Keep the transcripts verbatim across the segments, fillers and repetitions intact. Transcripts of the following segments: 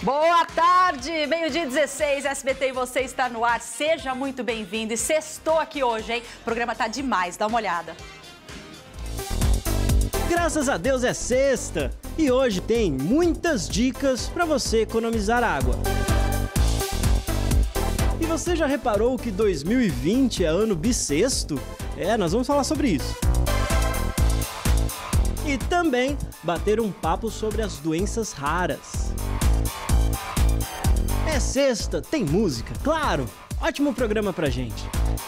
Boa tarde, meio-dia dezesseis, S B T e você está no ar. Seja muito bem-vindo e sextou aqui hoje, hein? O programa tá demais, dá uma olhada. Graças a Deus é sexta e hoje tem muitas dicas para você economizar água. E você já reparou que dois mil e vinte é ano bissexto? É, nós vamos falar sobre isso. E também bater um papo sobre as doenças raras. É sexta, tem música, claro! Ótimo programa pra gente!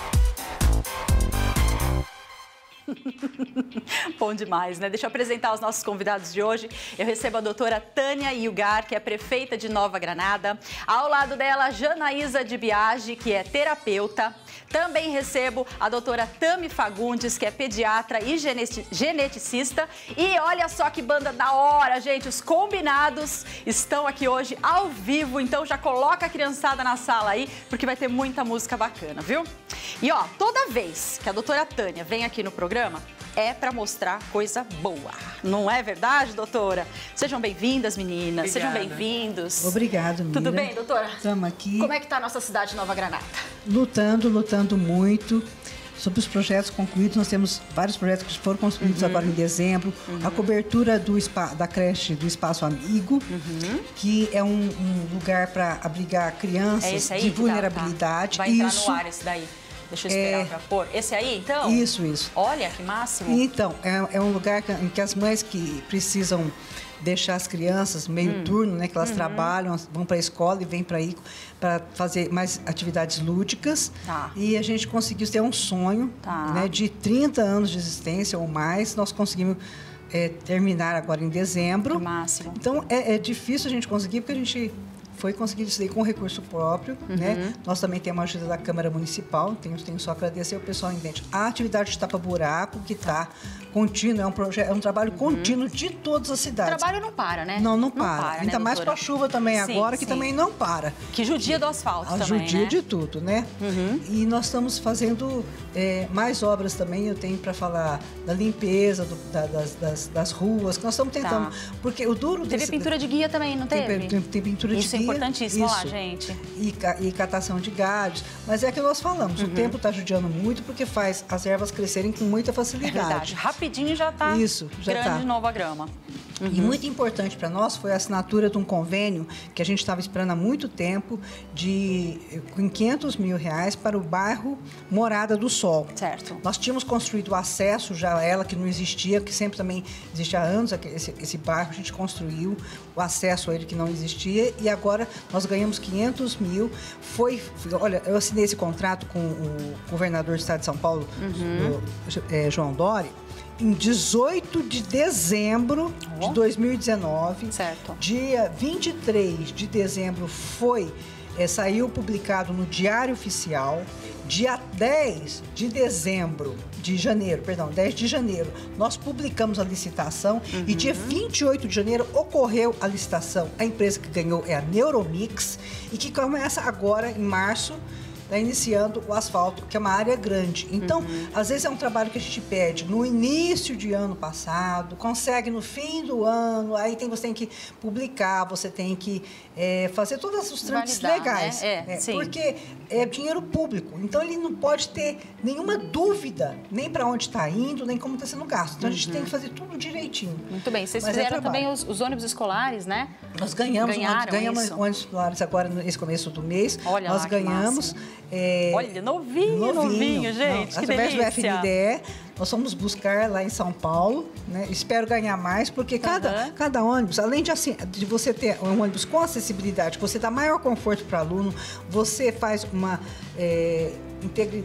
Bom demais, né? Deixa eu apresentar os nossos convidados de hoje. Eu recebo a doutora Tânia Ilgar, que é prefeita de Nova Granada. Ao lado dela, Janaísa de Biagi, que é terapeuta. Também recebo a doutora Tami Fagundes, que é pediatra e geneticista. E olha só que banda da hora, gente. Os combinados estão aqui hoje ao vivo. Então já coloca a criançada na sala aí, porque vai ter muita música bacana, viu? E ó, toda vez que a doutora Tânia vem aqui no programa, é para mostrar coisa boa. Não é verdade, doutora? Sejam bem-vindas, meninas. Obrigada. Sejam bem-vindos. Obrigado, Mira. Tudo bem, doutora? Estamos aqui. Como é que tá a nossa cidade de Nova Granada? Lutando, lutando muito. Sobre os projetos concluídos, nós temos vários projetos que foram concluídos uhum. agora em dezembro. Uhum. A cobertura do spa, da creche do Espaço Amigo, uhum. que é um, um lugar para abrigar crianças é de vulnerabilidade. Tá, tá. Vai entrar Isso. no ar esse daí. Deixa eu esperar é... para pôr. Esse aí, então? Isso, isso. Olha, que máximo. Então, é, é um lugar que, em que as mães que precisam deixar as crianças meio hum. turno, né, que elas uhum. trabalham, vão para a escola e vêm para aí para fazer mais atividades lúdicas. Tá. E a gente conseguiu ter um sonho, tá. né, de trinta anos de existência ou mais. Nós conseguimos é, terminar agora em dezembro. Que máximo. Então, é, é difícil a gente conseguir, porque a gente foi conseguir isso aí com recurso próprio, uhum. né? Nós também temos a ajuda da Câmara Municipal, tenho, tenho só agradecer ao pessoal em dentro. A atividade de tapa-buraco, que está contínuo, é um, projeto, é um trabalho uhum. contínuo de todas as cidades. O trabalho não para, né? Não, não para. Não para, Ainda né, mais com a chuva também sim, agora, que sim. também não para. Que judia do asfalto a também, judia né? de tudo, né? Uhum. E nós estamos fazendo é, mais obras também, eu tenho para falar da limpeza do, da, das, das, das ruas, que nós estamos tentando. Tá. Porque o duro... Teve desse, pintura de guia também, não teve? Tem, tem, tem pintura Isso de guia. Isso é importantíssimo, isso. lá, gente. E, e catação de galhos. Mas é que nós falamos, uhum. o tempo está judiando muito porque faz as ervas crescerem com muita facilidade. É verdade. Rapidinho já está Isso, já grande tá. de novo a grama. Uhum. E muito importante para nós foi a assinatura de um convênio que a gente estava esperando há muito tempo, de com quinhentos mil reais para o bairro Morada do Sol. Certo. Nós tínhamos construído o acesso já a ela, que não existia, que sempre também existe há anos, esse, esse bairro, a gente construiu o acesso a ele que não existia, e agora nós ganhamos quinhentos mil. Foi, olha, eu assinei esse contrato com o governador do estado de São Paulo, uhum. o, é, João Dória, em dezoito de dezembro oh. de dois mil e dezenove. Certo. Dia vinte e três de dezembro foi, é, saiu publicado no Diário Oficial. Dia dez de dezembro, de janeiro, perdão, dez de janeiro, nós publicamos a licitação uhum. e dia vinte e oito de janeiro ocorreu a licitação. A empresa que ganhou é a Neuromix e que começa agora em março. Está iniciando o asfalto, que é uma área grande. Então, uhum. às vezes é um trabalho que a gente pede no início de ano passado, consegue no fim do ano, aí tem, você tem que publicar, você tem que é, fazer todos os trâmites Validar, legais. Né? É, né? sim. Porque é dinheiro público. Então, ele não pode ter nenhuma dúvida, nem para onde está indo, nem como está sendo gasto. Então, uhum. a gente tem que fazer tudo direitinho. Muito bem. Vocês Mas fizeram é também os, os ônibus escolares, né? Nós ganhamos, Ganharam ganhamos isso. ônibus escolares agora, nesse começo do mês. Olha nós lá, ganhamos. É, Olha, novinho, novinho, novinho gente, não, que delícia. Através do F N D E, nós fomos buscar lá em São Paulo, né? Espero ganhar mais, porque cada, uhum. cada ônibus, além de, assim, de você ter um ônibus com acessibilidade, você dá maior conforto para o aluno, você faz uma... É, Integra,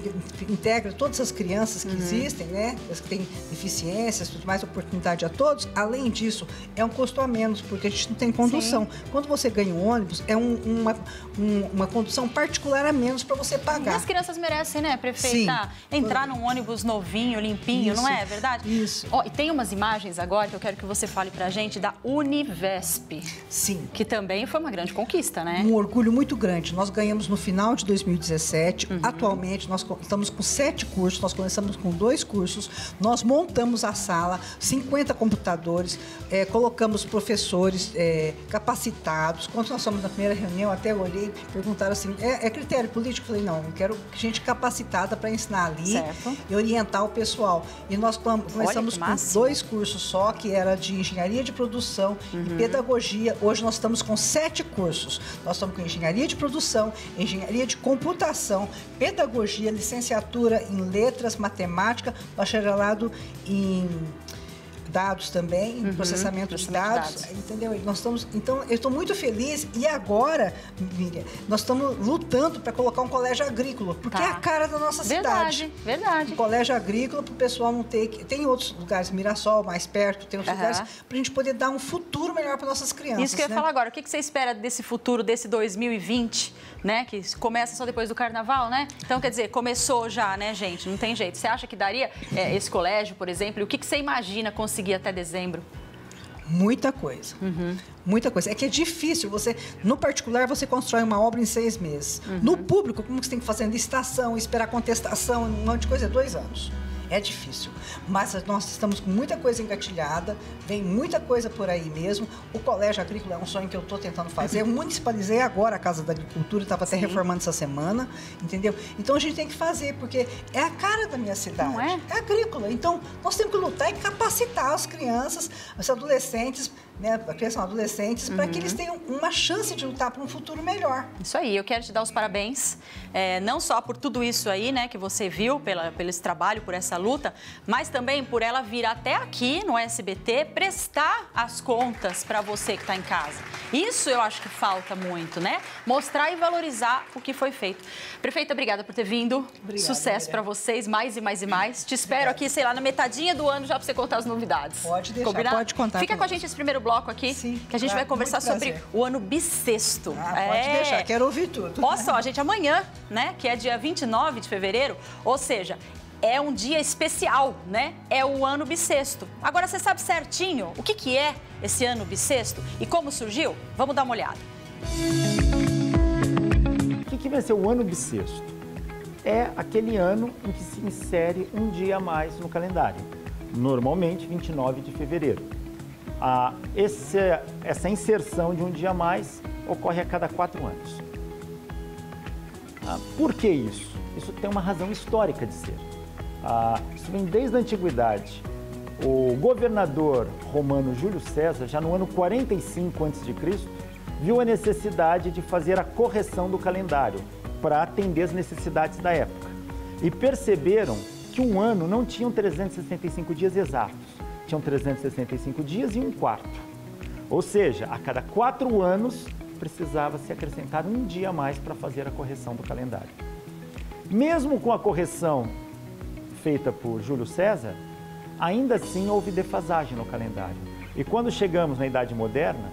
integra todas as crianças que uhum. existem, né? As que têm deficiências, tudo mais, oportunidade a todos. Além disso, é um custo a menos, porque a gente não tem condução. Sim. Quando você ganha um ônibus, é um, uma, um, uma condução particular a menos para você pagar. E as crianças merecem, né, prefeita? Sim. Entrar num ônibus novinho, limpinho, isso, não é verdade? Isso. Oh, e tem umas imagens agora que eu quero que você fale pra gente da Univesp. Sim. Que também foi uma grande conquista, né? Um orgulho muito grande. Nós ganhamos no final de dois mil e dezessete. Uhum. Atualmente, nós estamos com sete cursos, nós começamos com dois cursos, nós montamos a sala, cinquenta computadores, é, colocamos professores é, capacitados. Quando nós fomos na primeira reunião, até olhei, perguntaram assim, é, é critério político? Eu falei, não, eu quero gente capacitada para ensinar ali certo. E orientar o pessoal. E nós começamos com dois cursos só, que era de engenharia de produção uhum. e pedagogia. Hoje nós estamos com sete cursos. Nós estamos com engenharia de produção, engenharia de computação, pedagogia, licenciatura em letras, matemática, bacharelado em dados também, uhum, processamento de dados, de dados, entendeu? Nós estamos, então, eu estou muito feliz e agora, Miriam, nós estamos lutando para colocar um colégio agrícola, porque tá. é a cara da nossa verdade, cidade. Verdade, verdade. Um colégio agrícola para o pessoal não ter... Tem outros lugares, Mirassol, mais perto, tem outros uhum. lugares, para a gente poder dar um futuro melhor para nossas crianças. Isso que eu ia né? falar agora, o que você espera desse futuro, desse dois mil e vinte, né? Que começa só depois do Carnaval, né? Então, quer dizer, começou já, né, gente? Não tem jeito. Você acha que daria é, esse colégio, por exemplo? E o que você imagina conseguir até dezembro? Muita coisa, uhum. muita coisa. É que é difícil, você, no particular, você constrói uma obra em seis meses. Uhum. No público, como que você tem que fazer licitação, esperar contestação, um monte de coisa, é dois anos. É difícil, mas nós estamos com muita coisa engatilhada, vem muita coisa por aí mesmo. O colégio agrícola é um sonho que eu estou tentando fazer. Eu municipalizei agora a Casa da Agricultura, estava até reformando essa semana, entendeu? Então a gente tem que fazer, porque é a cara da minha cidade. Não é? É agrícola. Então nós temos que lutar e capacitar as crianças, os adolescentes, né, a criança são adolescentes, uhum. para que eles tenham uma chance de lutar para um futuro melhor. Isso aí, eu quero te dar os parabéns, é, não só por tudo isso aí, né, que você viu, pela, pelo esse trabalho, por essa luta, mas também por ela vir até aqui no S B T prestar as contas para você que está em casa. Isso eu acho que falta muito, né? Mostrar e valorizar o que foi feito. Prefeita, obrigada por ter vindo. Obrigada, Sucesso para vocês, mais e mais e mais. Te espero obrigada. Aqui, sei lá, na metadinha do ano já para você contar as novidades. Pode deixar, Combinado? Pode contar. Fica com a gente esse primeiro bloco aqui, Sim, que a gente vai conversar sobre o ano bissexto. Ah, pode é... deixar, quero ouvir tudo. Olha só, gente, amanhã, né, que é dia vinte e nove de fevereiro, ou seja, é um dia especial, né? É o ano bissexto. Agora, você sabe certinho o que, que é esse ano bissexto e como surgiu? Vamos dar uma olhada. O que, que vai ser o ano bissexto? É aquele ano em que se insere um dia a mais no calendário, normalmente vinte e nove de fevereiro. Ah, esse, essa inserção de um dia a mais ocorre a cada quatro anos. Ah, por que isso? Isso tem uma razão histórica de ser. Ah, isso vem desde a antiguidade. O governador romano Júlio César, já no ano quarenta e cinco antes de Cristo, viu a necessidade de fazer a correção do calendário para atender as necessidades da época. E perceberam que um ano não tinha trezentos e sessenta e cinco dias exatos. Tinham trezentos e sessenta e cinco dias e um quarto. Ou seja, a cada quatro anos precisava se acrescentar um dia a mais para fazer a correção do calendário. Mesmo com a correção feita por Júlio César, ainda assim houve defasagem no calendário. E quando chegamos na Idade Moderna,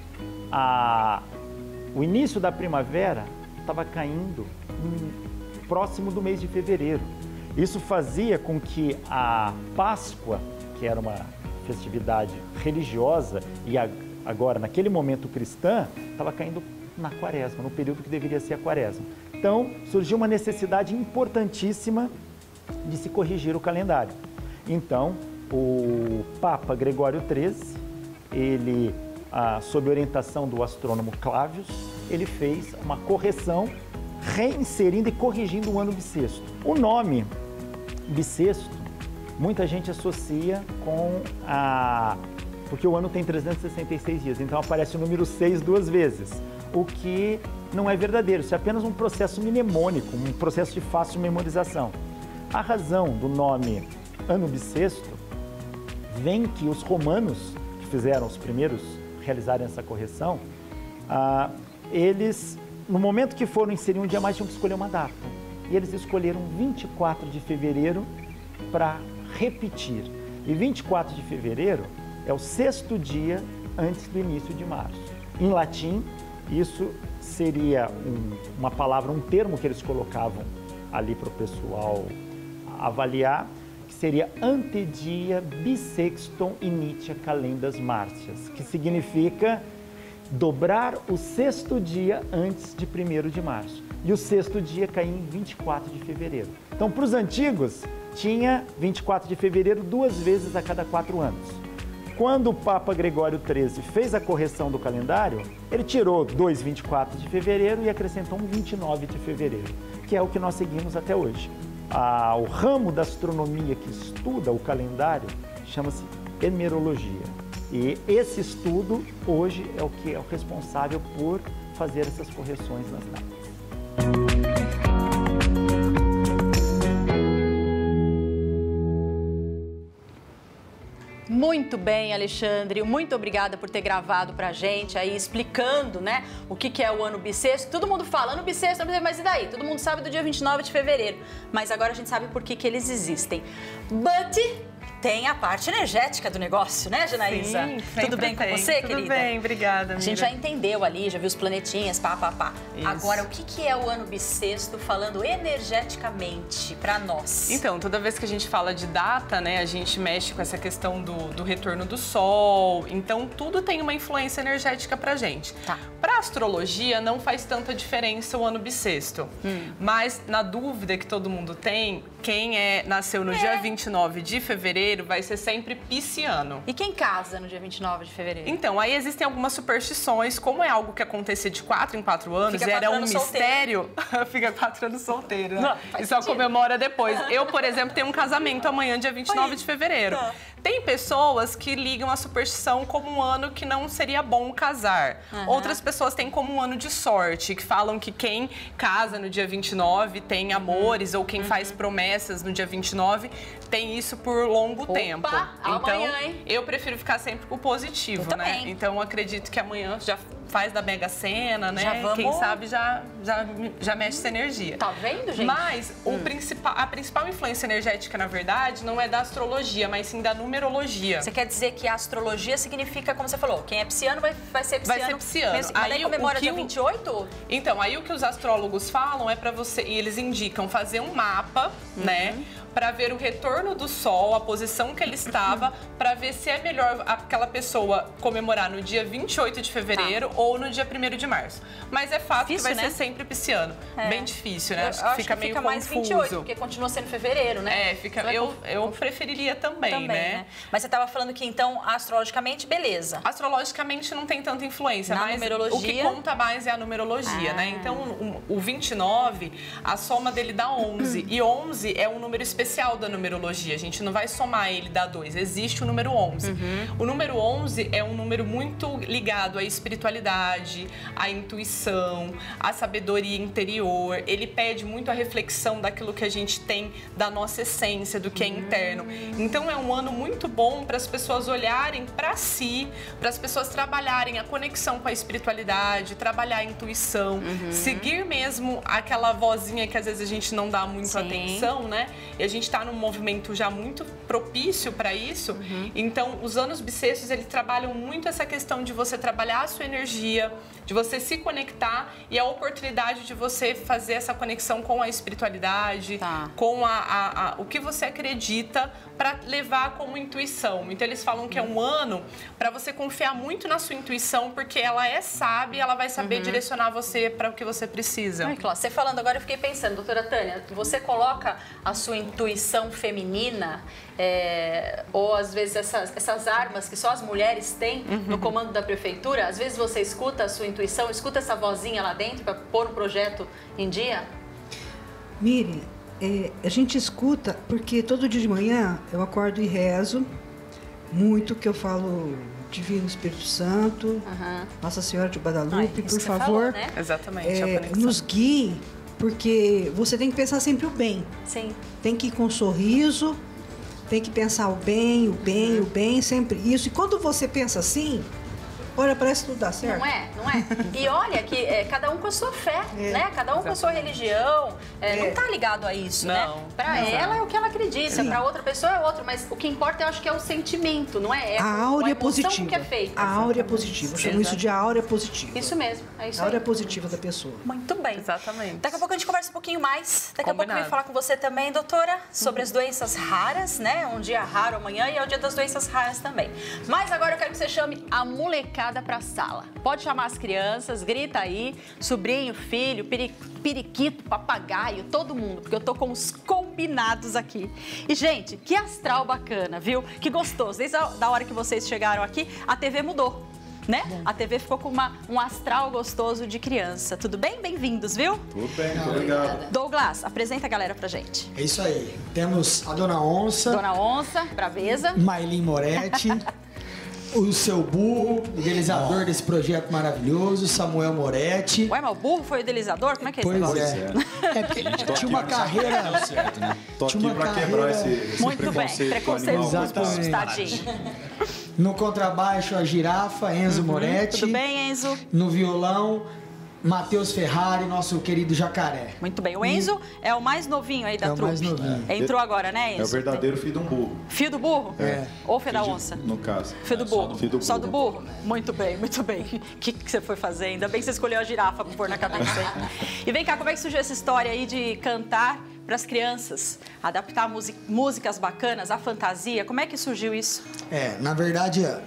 a... o início da primavera estava caindo próximo do mês de fevereiro. Isso fazia com que a Páscoa, que era uma festividade religiosa e agora, naquele momento, cristã, estava caindo na quaresma, no período que deveria ser a quaresma. Então, surgiu uma necessidade importantíssima de se corrigir o calendário. Então, o Papa Gregório treze, ele, ah, sob orientação do astrônomo Clavius, ele fez uma correção, reinserindo e corrigindo o ano bissexto. O nome bissexto, muita gente associa com a... porque o ano tem trezentos e sessenta e seis dias, então aparece o número seis duas vezes, o que não é verdadeiro, isso é apenas um processo mnemônico, um processo de fácil memorização. A razão do nome ano bissexto vem que os romanos, que fizeram os primeiros realizarem essa correção, ah, eles, no momento que foram inserir um dia mais, tinham que escolher uma data. E eles escolheram vinte e quatro de fevereiro para repetir. E vinte e quatro de fevereiro é o sexto dia antes do início de março. Em latim, isso seria um, uma palavra, um termo que eles colocavam ali para o pessoal avaliar, que seria antedia bissextum initia calendas martias, que significa dobrar o sexto dia antes de primeiro de março. E o sexto dia caía em vinte e quatro de fevereiro. Então, para os antigos, tinha vinte e quatro de fevereiro duas vezes a cada quatro anos. Quando o Papa Gregório treze fez a correção do calendário, ele tirou dois vinte e quatro de fevereiro e acrescentou um vinte e nove de fevereiro, que é o que nós seguimos até hoje. Ah, o ramo da astronomia que estuda o calendário chama-se hemerologia. E esse estudo, hoje, é o que é o responsável por fazer essas correções nas datas. Muito bem, Alexandre. Muito obrigada por ter gravado pra gente aí, explicando, né, o que, que é o ano bissexto. Todo mundo fala ano bissexto, mas e daí? Todo mundo sabe do dia vinte e nove de fevereiro. Mas agora a gente sabe por que, que eles existem. But tem a parte energética do negócio, né, Janaísa? Sim, tudo bem tem. com você, tudo querida? Tudo bem, obrigada, amiga. A gente já entendeu ali, já viu os planetinhas, pá, pá, pá. Isso. Agora, o que, que é o ano bissexto falando energeticamente para nós? Então, toda vez que a gente fala de data, né, a gente mexe com essa questão do, do retorno do Sol. Então, tudo tem uma influência energética pra gente. Tá. Pra astrologia, não faz tanta diferença o ano bissexto. Hum. Mas, na dúvida que todo mundo tem, quem é, nasceu no é. dia vinte e nove de fevereiro, vai ser sempre pisciano. E quem casa no dia vinte e nove de fevereiro? Então, aí existem algumas superstições, como é algo que acontecia de quatro em quatro anos, Fica era um anos mistério, fica quatro anos solteiro, né? Não, e só sentido. Comemora depois. Eu, por exemplo, tenho um casamento amanhã, dia vinte e nove de fevereiro. Tá. Tem pessoas que ligam a superstição como um ano que não seria bom casar. Uhum. Outras pessoas têm como um ano de sorte, que falam que quem casa no dia vinte e nove tem amores, uhum. ou quem uhum. faz promessas no dia vinte e nove tem isso por longo Opa, tempo. Então, amanhã, hein? eu prefiro ficar sempre com o positivo, eu né? Também. Então, acredito que amanhã já faz da Mega Sena, né? Já vamos... Quem sabe já, já, já mexe essa energia. Tá vendo, gente? Mas hum. o principal, a principal influência energética, na verdade, não é da astrologia, mas sim da numerologia. Você quer dizer que a astrologia significa, como você falou, quem é pisciano vai, vai ser pisciano. Vai ser pisciano. Mas, mas aí comemora dia vinte e oito? Então, aí o que os astrólogos falam é pra você, e eles indicam fazer um mapa, uhum. né? Para ver o retorno do Sol, a posição que ele estava, para ver se é melhor aquela pessoa comemorar no dia vinte e oito de fevereiro tá. ou no dia primeiro de março. Mas é fato difícil, que vai né? ser sempre pisciano. É. Bem difícil, né? Eu, acho eu que fica acho que meio fica mais confuso. vinte e oito, porque continua sendo fevereiro, né? É, fica, eu, eu preferiria também, também né? né? Mas você estava falando que, então, astrologicamente, beleza. Astrologicamente não tem tanta influência, Na mas numerologia... o que conta mais é a numerologia, ah. né? Então, o, o vinte e nove, a soma dele dá onze. E onze é um número especial da numerologia. A gente não vai somar ele, dá dois. Existe o número onze. Uhum. O número onze é um número muito ligado à espiritualidade, à intuição, à sabedoria interior. Ele pede muito a reflexão daquilo que a gente tem, da nossa essência, do que é interno. Então, é um ano muito bom para as pessoas olharem para si, para as pessoas trabalharem a conexão com a espiritualidade, trabalhar a intuição, uhum. seguir mesmo aquela vozinha que às vezes a gente não dá muito Sim. atenção, né? E a gente está num movimento já muito propício para isso. Uhum. Então, os anos bissextos, eles trabalham muito essa questão de você trabalhar a sua energia, de você se conectar e a oportunidade de você fazer essa conexão com a espiritualidade, tá. com a, a, a, o que você acredita para levar como intuição. Então, eles falam que é um ano para você confiar muito na sua intuição, porque ela é sábia, ela vai saber uhum. direcionar você para o que você precisa. Ai, claro. Você falando agora, eu fiquei pensando, doutora Tânia, você coloca a sua intuição feminina, é, ou às vezes essas, essas armas que só as mulheres têm uhum. no comando da prefeitura, às vezes você escuta a sua intuição, escuta essa vozinha lá dentro para pôr um projeto em dia? Miri, é, a gente escuta porque todo dia de manhã eu acordo e rezo muito, que eu falo Divino Espírito Santo, uhum. Nossa Senhora de Guadalupe, Ai, por favor, falou, né? Exatamente, é, nos guie, porque você tem que pensar sempre o bem. Sim. Tem que ir com um sorriso, tem que pensar o bem, o bem, uhum. o bem, sempre isso. E quando você pensa assim, olha, parece que tudo dá certo. Não é? Não é? E olha que é, cada um com a sua fé, é. né? Cada um Exatamente. com a sua religião. É, é. Não tá ligado a isso, não. né? Pra não. ela é o que ela acredita, pra outra pessoa é outro. Mas o que importa, eu acho que é o sentimento, não é? É a áurea positiva. Que é feita. A áurea positiva. Eu chamo isso de áurea positiva. Isso mesmo, é isso A áurea aí. positiva da pessoa. Muito bem. Exatamente. Daqui a pouco a gente conversa um pouquinho mais. Daqui Combinado. a pouco eu vou falar com você também, doutora, sobre as doenças raras, né? Um dia raro amanhã e é o dia das doenças raras também. Mas agora eu quero que você chame a molecada voltada para a sala. Pode chamar as crianças, grita aí, sobrinho, filho, peri, periquito, papagaio, todo mundo, porque eu tô com os combinados aqui. E, gente, que astral bacana, viu? Que gostoso. Desde a da hora que vocês chegaram aqui, a T V mudou. Né? A T V ficou com uma, um astral gostoso de criança. Tudo bem? Bem-vindos, viu? Tudo bem, muito obrigado. Douglas, apresenta a galera pra gente. É isso aí. Temos a Dona Onça. Dona Onça, Braveza. Maylin Moretti. O seu burro, idealizador desse projeto maravilhoso, Samuel Moretti. Ué, mas o burro foi o idealizador? Como é que é esse Pois negócio? é. É porque tinha uma carreira... Deu certo, né? Tô aqui Tinha uma pra carreira- quebrar esse, esse Muito bem, preconceito, preconceito com o animal. Exatamente. tadinho. No contrabaixo, a Girafa, Enzo Moretti. Tudo bem, Enzo? No violão, Matheus Ferrari, nosso querido Jacaré. Muito bem. O Enzo é o mais novinho aí da É o trupe. mais novinho. Entrou agora, né, Enzo? É o verdadeiro filho de um burro, Fio do burro? É. Ou fio da onça? no caso. Fio do burro. Fio do Só burro. do burro? Muito bem, muito bem. O que, que você foi fazer? Ainda bem que você escolheu a girafa pra pôr na cabeça. hein? E vem cá, como é que surgiu essa história aí de cantar para as crianças? Adaptar música, músicas bacanas, a fantasia? Como é que surgiu isso? É, na verdade, a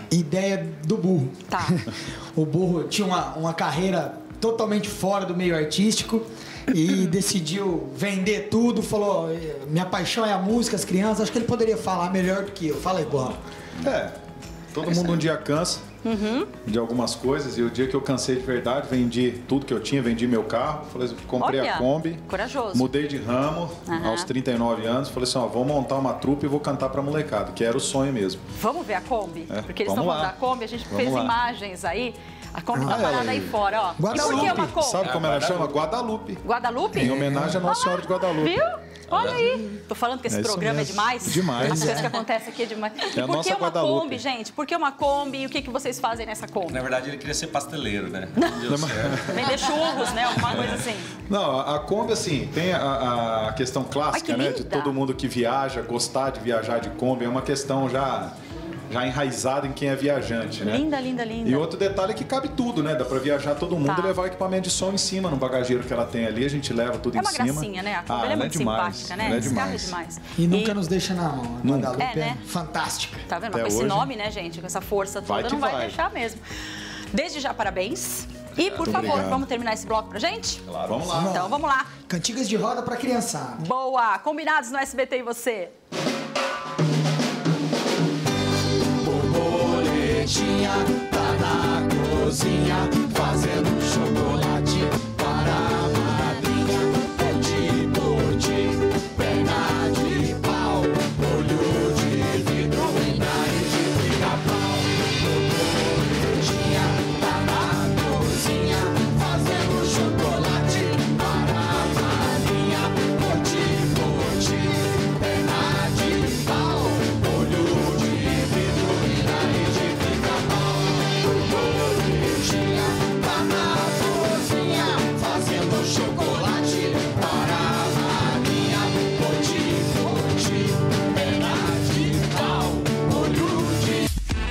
ideia do burro. Tá. O burro tinha uma, uma carreira totalmente fora do meio artístico e decidiu vender tudo, falou, minha paixão é a música, as crianças, acho que ele poderia falar melhor do que eu. Fala aí, burro. É, todo mundo um dia cansa de algumas coisas, e o dia que eu cansei de verdade, vendi tudo que eu tinha, vendi meu carro, falei, comprei Olha, a Kombi, corajoso. mudei de ramo Aham. aos trinta e nove anos, falei assim, ó, vou montar uma trupe e vou cantar pra molecada, que era o sonho mesmo. Vamos ver a Kombi? É, Porque eles estão vamos falando lá. da Kombi, a gente Vamos fez lá. imagens aí. A Kombi tá Ah, parada ela aí aí. fora, ó. E por que Guadalupe. uma Kombi? Sabe como ela chama? Guadalupe. Guadalupe? Em homenagem à Nossa Senhora de Guadalupe. Viu? Olha aí. Tô falando que esse É isso programa é mesmo. demais. Demais. As coisas que acontecem aqui é demais. E É a por que nossa uma Guadalupe. Kombi, gente? Por que uma Kombi e o que, que vocês fazem nessa Kombi? Na verdade, ele queria ser pasteleiro, né? Não deu certo. Vender churros, né? Alguma coisa assim. Não, a a Kombi, assim, tem a, a questão clássica, Ai, que né? De linda. todo mundo que viaja, gostar de viajar de Kombi, é uma questão já, já enraizada em quem é viajante, né? Linda, linda, linda. E outro detalhe é que cabe tudo, né? Dá pra viajar todo mundo Tá. e levar o equipamento de som em cima, no bagageiro que ela tem ali, a gente leva tudo É em uma cima. gracinha, né? A Kombi Ah, ela é muito demais, simpática, né? ela é Esse carro é demais. demais. E nunca nos deixa na mão. A Nunca. Guadalupe É, né? fantástica. Tá vendo? Até Mas com esse hoje. nome, né, gente? Com essa força toda, Vai que não vai, vai. deixar mesmo. Desde já, parabéns. E, por Muito favor, obrigado. vamos terminar esse bloco pra gente? Vamos lá. Então, vamos lá. Cantigas de roda pra criançada. Boa! Combinados no S B T e você. Borboletinha tá na cozinha fazendo chocolate para a madrinha. Pode, pode, perna de pau, olho de vidro e nariz de pica-pau. Borboletinha tá na cozinha fazendo chocolate para a madrinha. Pode, pode, perna de pau, olho de vidro e nariz de pica-pau. Borboletinha tá na cozinha fazendo chocolate para a madrinha. Pode, pode, perna de pau, olho de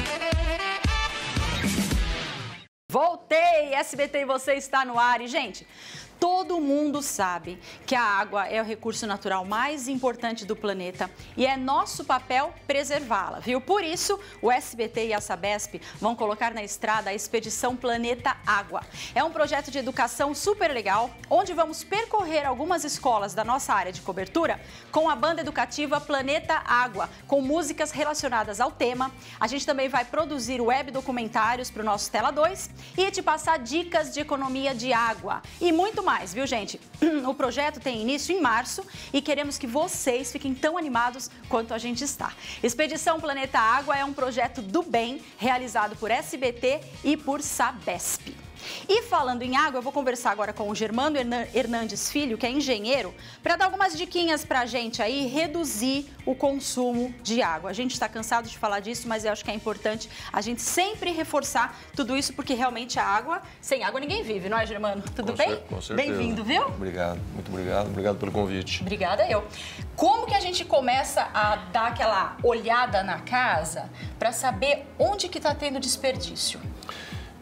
Voltei! S B T e você está no ar. E, gente, todo mundo sabe que a água é o recurso natural mais importante do planeta e é nosso papel preservá-la, viu? Por isso, o S B T e a Sabesp vão colocar na estrada a Expedição Planeta Água. É um projeto de educação super legal, onde vamos percorrer algumas escolas da nossa área de cobertura com a banda educativa Planeta Água, com músicas relacionadas ao tema. A gente também vai produzir web documentários para o nosso Tela dois e te passar dicas de economia de água e muito mais, viu, gente? O projeto tem início em março e queremos que vocês fiquem tão animados quanto a gente está. Expedição Planeta Água é um projeto do bem realizado por S B T e por Sabesp. E falando em água, eu vou conversar agora com o Germano Hernan- Hernandes Filho, que é engenheiro, para dar algumas diquinhas para a gente aí reduzir o consumo de água. A gente está cansado de falar disso, mas eu acho que é importante a gente sempre reforçar tudo isso, porque realmente a água, sem água ninguém vive, não é, Germano? Tudo Com bem? cer- com certeza. Bem-vindo, viu? Obrigado, muito obrigado. Obrigado pelo convite. Obrigada eu. Como que a gente começa a dar aquela olhada na casa para saber onde que está tendo desperdício?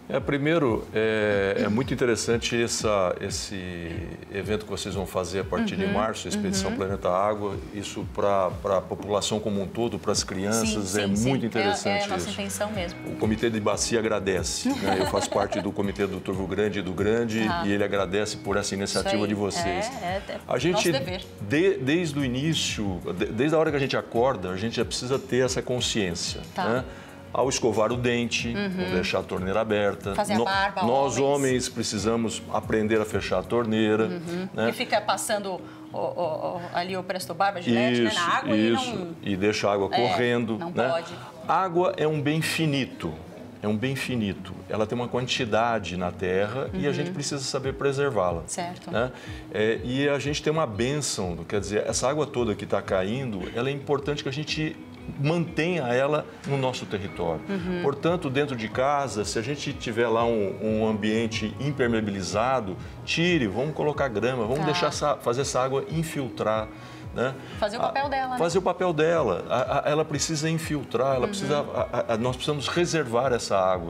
É, primeiro, é, é muito interessante essa, esse evento que vocês vão fazer a partir uhum, de março, a Expedição uhum. Planeta Água. Isso para a população como um todo, para as crianças, sim, sim, é sim. muito interessante. É, é a nossa isso. intenção mesmo. O Comitê de Bacia agradece. Né? Eu faço parte do Comitê do Turvo Grande e do Grande ah. e ele agradece por essa iniciativa de vocês. É, é, é a gente, nosso dever. De, desde o início, de, desde a hora que a gente acorda, a gente já precisa ter essa consciência. Tá. Né? Ao escovar o dente, uhum. não deixar a torneira aberta. Fazer no, a barba, Nós, homens. homens, precisamos aprender a fechar a torneira. Uhum. Né? E fica passando o, o, o, ali o Presto Barba, Gillette, né, na água isso. e não... E deixa a água é, correndo. Não né? pode. Água é um bem finito. É um bem finito. Ela tem uma quantidade na terra uhum. e a gente precisa saber preservá-la. Certo. Né? É, e a gente tem uma bênção, quer dizer, essa água toda que está caindo, ela é importante que a gente mantenha ela no nosso território. Uhum. Portanto, dentro de casa, se a gente tiver lá um, um ambiente impermeabilizado, tire, vamos colocar grama, vamos tá. deixar essa, fazer essa água infiltrar. Né? Fazer o papel dela. Fazer né? o papel dela. A, a, ela precisa infiltrar, ela uhum. precisa, a, a, nós precisamos reservar essa água.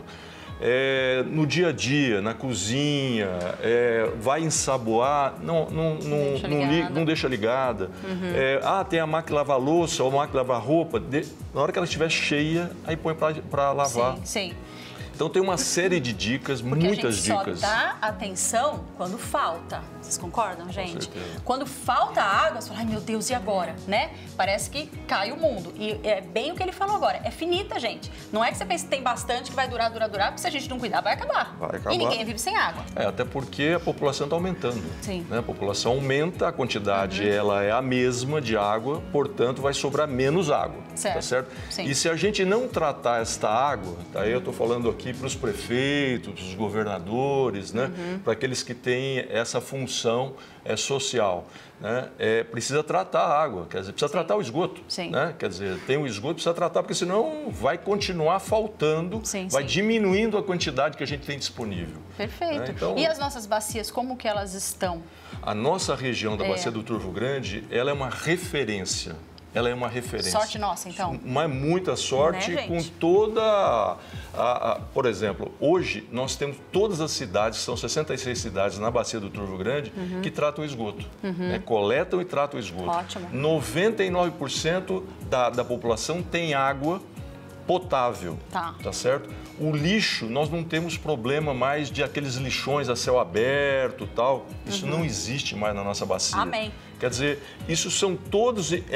É, no dia a dia, na cozinha, é, vai ensaboar, não, não, não, deixa, não, li, não deixa ligada. Uhum. É, ah, tem a máquina lavar louça ou a máquina lavar roupa. De, na hora que ela estiver cheia, aí põe para lavar. Sim, sim. Então tem uma série de dicas, Porque muitas a gente dicas. Só dá atenção quando falta. Vocês concordam, gente? Com certeza. Quando falta água, você fala, ai meu Deus, e agora? Né? Parece que cai o mundo. E é bem o que ele falou agora. É finita, gente. Não é que você pensa que tem bastante, que vai durar, durar, durar, porque se a gente não cuidar, vai acabar. Vai acabar. E ninguém vive sem água. É, até porque a população está aumentando. Sim. Né? A população aumenta, a quantidade uhum. ela é a mesma de água, portanto vai sobrar menos água. Certo. Tá certo? Sim. E se a gente não tratar esta água, aí eu estou falando aqui para os prefeitos, para os governadores, né? Uhum. Para aqueles que têm essa função é, social, né? É, precisa tratar a água, quer dizer, precisa Sim. tratar o esgoto. Sim. Né? Quer dizer, tem o esgoto, precisa tratar, porque senão vai continuar faltando, Sim, vai sim. diminuindo a quantidade que a gente tem disponível. Perfeito. Né? Então, e as nossas bacias, como que elas estão? A nossa região da é. Bacia do Turvo Grande, ela é uma referência. Ela é uma referência. Sorte nossa, então. Mas muita sorte, né, com toda... A, a, a, por exemplo, hoje nós temos todas as cidades, são sessenta e seis cidades na Bacia do Turvo Grande, uhum. que tratam o esgoto. Uhum. Né? Coletam e tratam o esgoto. Ótimo. noventa e nove por cento da, da população tem água potável, tá. tá certo? O lixo, nós não temos problema mais de aqueles lixões a céu aberto e tal. Isso uhum. não existe mais na nossa bacia. Amém. Quer dizer, isso são todos é,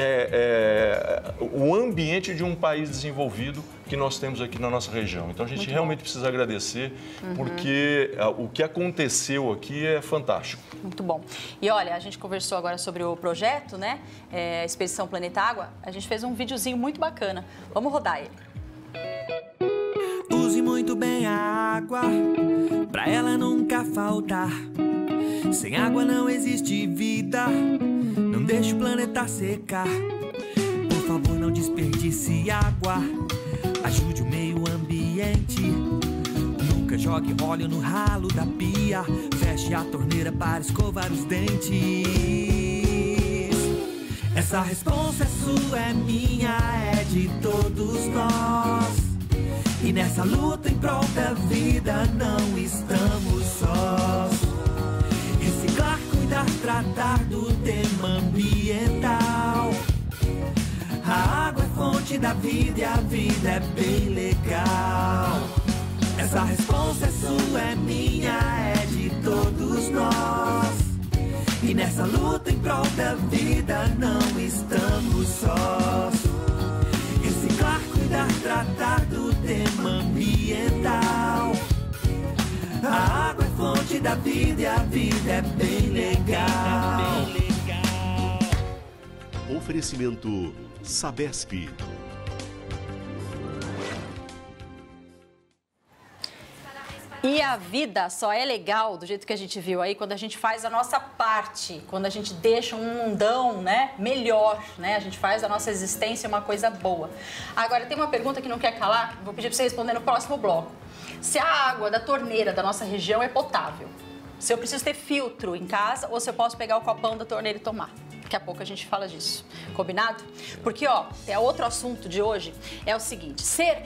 é, o ambiente de um país desenvolvido que nós temos aqui na nossa região. Então a gente Muito realmente bom. precisa agradecer, uhum. porque a, o que aconteceu aqui é fantástico. Muito bom. E olha, a gente conversou agora sobre o projeto, né? É, Expedição Planeta Água. A gente fez um videozinho muito bacana. Vamos rodar ele. Use muito bem a água, pra ela nunca faltar. Sem água não existe vida, não deixe o planeta secar. Por favor, não desperdice água, ajude o meio ambiente. Nunca jogue óleo no ralo da pia, feche a torneira para escovar os dentes. Essa responsa é sua, é minha, é de todos nós. E nessa luta em prol da vida não estamos sós. Reciclar, cuidar, tratar do tema ambiental. A água é fonte da vida e a vida é bem legal. Essa resposta é sua, é minha, é de todos nós. E nessa luta em prol da vida não estamos sós. Reciclar, cuidar, tratar do tema ambiental. A água é fonte da vida e a vida é bem legal. Oferecimento Sabesp. E a vida só é legal, do jeito que a gente viu aí, quando a gente faz a nossa parte, quando a gente deixa um mundão, né, melhor, né? A gente faz da nossa existência uma coisa boa. Agora, tem uma pergunta que não quer calar, vou pedir para você responder no próximo bloco. Se a água da torneira da nossa região é potável, se eu preciso ter filtro em casa ou se eu posso pegar o copão da torneira e tomar. Daqui a pouco a gente fala disso. Combinado? Porque, ó, é outro assunto de hoje, é o seguinte, cerca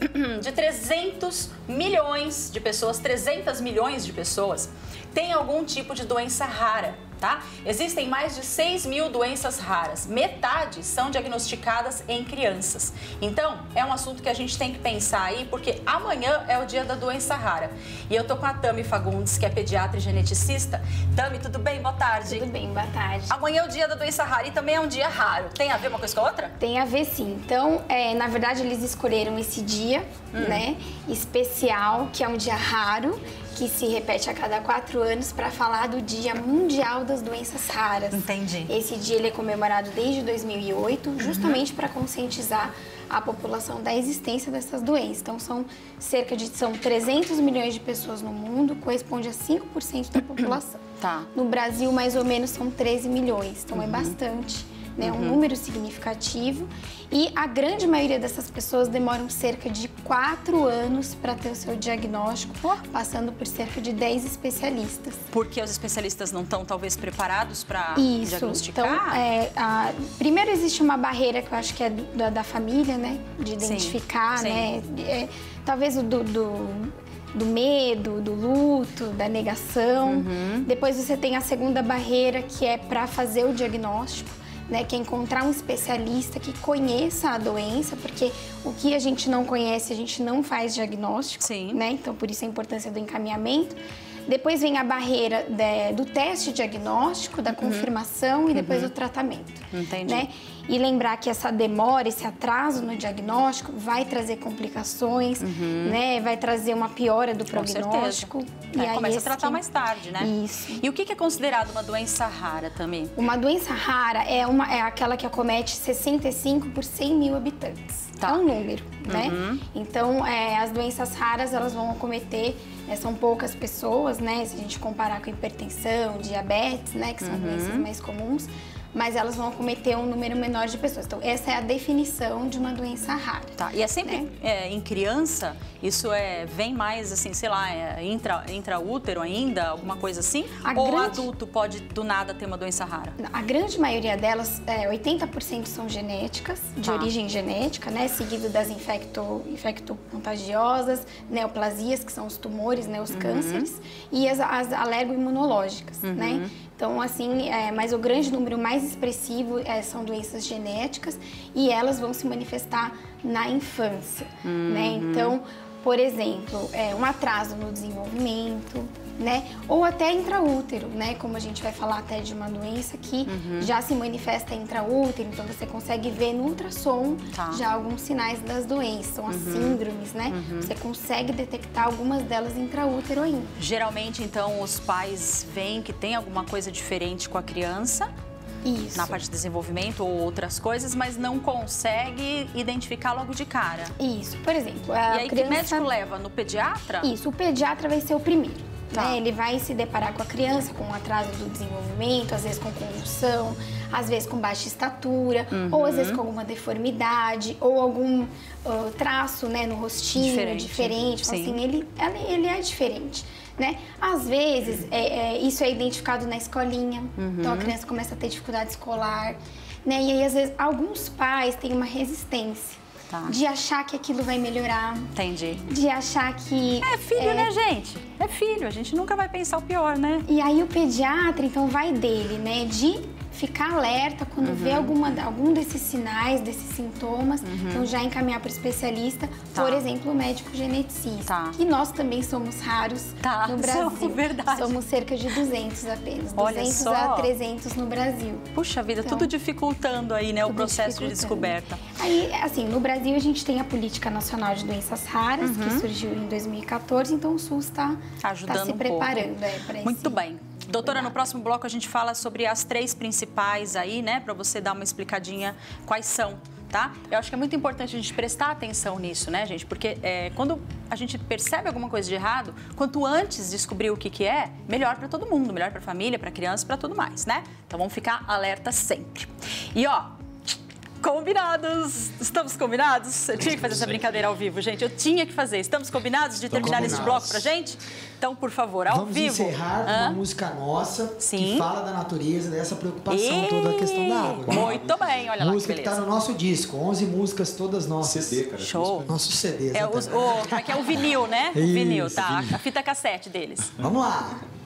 de trezentos milhões de pessoas, trezentos milhões de pessoas, têm algum tipo de doença rara. Tá? Existem mais de seis mil doenças raras, metade são diagnosticadas em crianças. Então, é um assunto que a gente tem que pensar aí, porque amanhã é o dia da doença rara. E eu tô com a Tami Fagundes, que é pediatra e geneticista. Tami, tudo bem? Boa tarde. Tudo bem, boa tarde. Amanhã é o dia da doença rara e também é um dia raro. Tem a ver uma coisa com a outra? Tem a ver sim. Então, é, na verdade, eles escolheram esse dia, hum. né, especial, que é um dia raro, que se repete a cada quatro anos para falar do Dia Mundial das Doenças Raras. Entendi. Esse dia ele é comemorado desde dois mil e oito, justamente uhum. para conscientizar a população da existência dessas doenças. Então, são cerca de são trezentos milhões de pessoas no mundo, corresponde a cinco por cento da população. Tá. No Brasil, mais ou menos, são treze milhões, então uhum. é bastante. Né, um uhum. número significativo, e a grande maioria dessas pessoas demoram cerca de quatro anos para ter o seu diagnóstico, passando por cerca de dez especialistas. Porque os especialistas não estão, talvez, preparados para Isso. diagnosticar? Então, é, a, primeiro existe uma barreira que eu acho que é do, da, da família, né, de identificar, Sim. né, é, talvez o do, do do medo, do luto, da negação. Uhum. Depois você tem a segunda barreira, que é para fazer o diagnóstico. Né, que é encontrar um especialista que conheça a doença, porque o que a gente não conhece, a gente não faz diagnóstico, Sim. né? Então, por isso a importância do encaminhamento. Depois vem a barreira de, do teste diagnóstico, da uhum. confirmação e depois uhum. do tratamento. Entendi. Né? E lembrar que essa demora, esse atraso no diagnóstico vai trazer complicações, uhum. né? Vai trazer uma piora do prognóstico. Com certeza. E é, aí começa a tratar que... mais tarde, né? Isso. E o que é considerado uma doença rara também? Uma doença rara é, uma, é aquela que acomete sessenta e cinco por cem mil habitantes. Tá. É um número, né? Uhum. Então, é, as doenças raras, elas vão acometer, é, são poucas pessoas, né? Se a gente comparar com hipertensão, diabetes, né? Que são uhum. doenças mais comuns. Mas elas vão acometer um número menor de pessoas. Então, essa é a definição de uma doença rara. Tá. E é sempre né? é, em criança? Isso é, vem mais, assim, sei lá, é intra, intraútero ainda? Alguma coisa assim? A Ou grande... adulto pode, do nada, ter uma doença rara? A grande maioria delas, é, oitenta por cento são genéticas, de tá. origem genética, né? Seguido das infecto, infectocontagiosas, neoplasias, que são os tumores, né? Os uhum. cânceres, e as, as alergoimunológicas, uhum. né? Então, assim, é, mas o grande número mais expressivo é, são doenças genéticas e elas vão se manifestar na infância, uhum. né? Então, por exemplo, é, um atraso no desenvolvimento, né? Ou até intraútero, né? Como a gente vai falar até de uma doença que uhum. já se manifesta intraútero, então você consegue ver no ultrassom tá. já alguns sinais das doenças, são as uhum. síndromes, né? Uhum. Você consegue detectar algumas delas intraútero ainda. Geralmente, então, os pais veem que tem alguma coisa diferente com a criança, Isso. na parte de desenvolvimento ou outras coisas, mas não consegue identificar logo de cara. Isso, por exemplo, a E aí, criança... que médico leva? No pediatra? Isso, o pediatra vai ser o primeiro. Tá. Né? Ele vai se deparar com a criança com um atraso do desenvolvimento, às vezes com convulsão, às vezes com baixa estatura, uhum. ou às vezes com alguma deformidade, ou algum uh, traço, né, no rostinho diferente. diferente. Então, assim, ele, ele é diferente. Né? Às vezes, é, é, isso é identificado na escolinha, uhum. então a criança começa a ter dificuldade escolar, né? E aí, às vezes, alguns pais têm uma resistência. Tá. De achar que aquilo vai melhorar. Entendi. De achar que... É filho, é... né, gente? É filho. A gente nunca vai pensar o pior, né? E aí o pediatra, então, vai dele, né? De ficar alerta quando uhum. vê alguma, algum desses sinais, desses sintomas. Uhum. Então, já encaminhar para o especialista. Tá. Por exemplo, o médico geneticista. Tá. Que nós também somos raros tá. no Brasil. Somos, verdade. Somos cerca de duzentos apenas. Olha duzentos só. a trezentos no Brasil. Puxa vida, então, tudo dificultando aí, né? O processo de descoberta. Aí, assim, no Brasil a gente tem a Política Nacional de Doenças Raras, uhum. que surgiu em dois mil e quatorze, então o SUS está tá se um preparando é, para isso. Muito bem. Doutora, no próximo bloco a gente fala sobre as três principais aí, né? Para você dar uma explicadinha quais são, tá? Eu acho que é muito importante a gente prestar atenção nisso, né, gente? Porque é, quando a gente percebe alguma coisa de errado, quanto antes descobrir o que que é, melhor para todo mundo, melhor para a família, para a criança, para tudo mais, né? Então vamos ficar alerta sempre. E ó, combinados! Estamos combinados? Eu tinha que fazer essa brincadeira ao vivo, gente. Eu tinha que fazer. Estamos combinados de terminar esse bloco pra gente? Então, por favor, ao Vamos vivo. Vamos encerrar Hã? uma música nossa Sim. que fala da natureza, dessa preocupação E... toda a questão da água. Muito bem, olha lá. Música que está no nosso disco, onze músicas todas nossas. C D, cara. Show. Nosso C D, É, os, o, como é que é o vinil, né? O Isso, vinil, tá? vinil. A fita cassete deles. Vamos lá.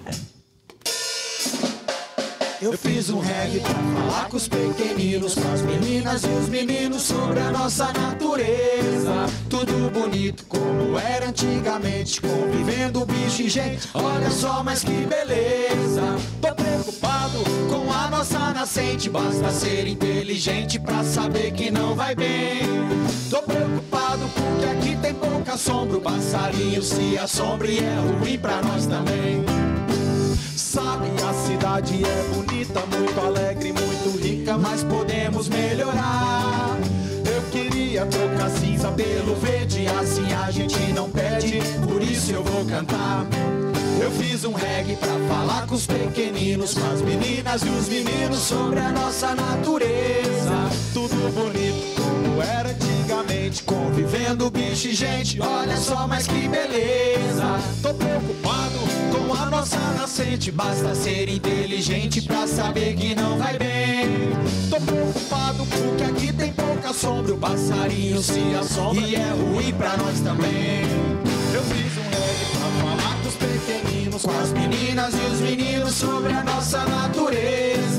Eu fiz um reggae pra falar com os pequeninos, com as meninas e os meninos sobre a nossa natureza. Tudo bonito como era antigamente, convivendo bicho e gente. Olha só, mas que beleza. Tô preocupado com a nossa nascente, basta ser inteligente pra saber que não vai bem. Tô preocupado porque aqui tem pouca sombra, o passarinho se assombra e é ruim pra nós também. Sabe, a cidade é bonita, muito alegre, muito rica, mas podemos melhorar. Eu queria trocar cinza pelo verde, assim a gente não perde, por isso eu vou cantar. Eu fiz um reggae pra falar com os pequeninos, com as meninas e os meninos sobre a nossa natureza. Tudo bonito como era antigamente, convivendo bicho e gente. Olha só, mas que beleza. Tô preocupado com a nossa nascente, basta ser inteligente pra saber que não vai bem. Tô preocupado porque aqui tem pouca sombra, o passarinho se assombra e é ruim pra nós também. Eu fiz um reggae pra falar com os pequeninos, com as meninas e os meninos sobre a nossa natureza.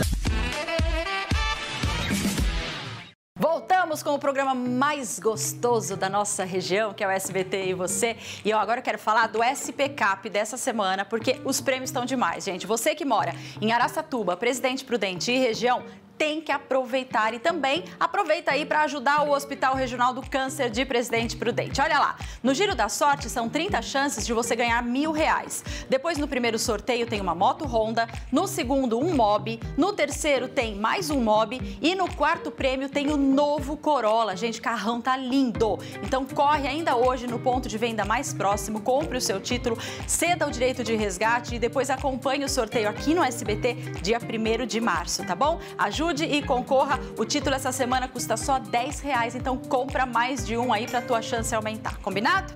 Voltamos com o programa mais gostoso da nossa região, que é o S B T e você. E ó, agora eu quero falar do S P Cap dessa semana, porque os prêmios estão demais, gente. Você que mora em Araçatuba, Presidente Prudente e região, tem que aproveitar e também aproveita aí para ajudar o Hospital Regional do Câncer de Presidente Prudente. Olha lá, no Giro da Sorte são trinta chances de você ganhar mil reais. Depois no primeiro sorteio tem uma moto Honda, no segundo um Mobi, no terceiro tem mais um Mobi e no quarto prêmio tem o novo Corolla. Gente, carrão tá lindo. Então corre ainda hoje no ponto de venda mais próximo, compre o seu título, ceda o direito de resgate e depois acompanhe o sorteio aqui no S B T dia primeiro de março, tá bom? Ajude e concorra. O título essa semana custa só dez reais, então compra mais de um aí pra tua chance aumentar, combinado?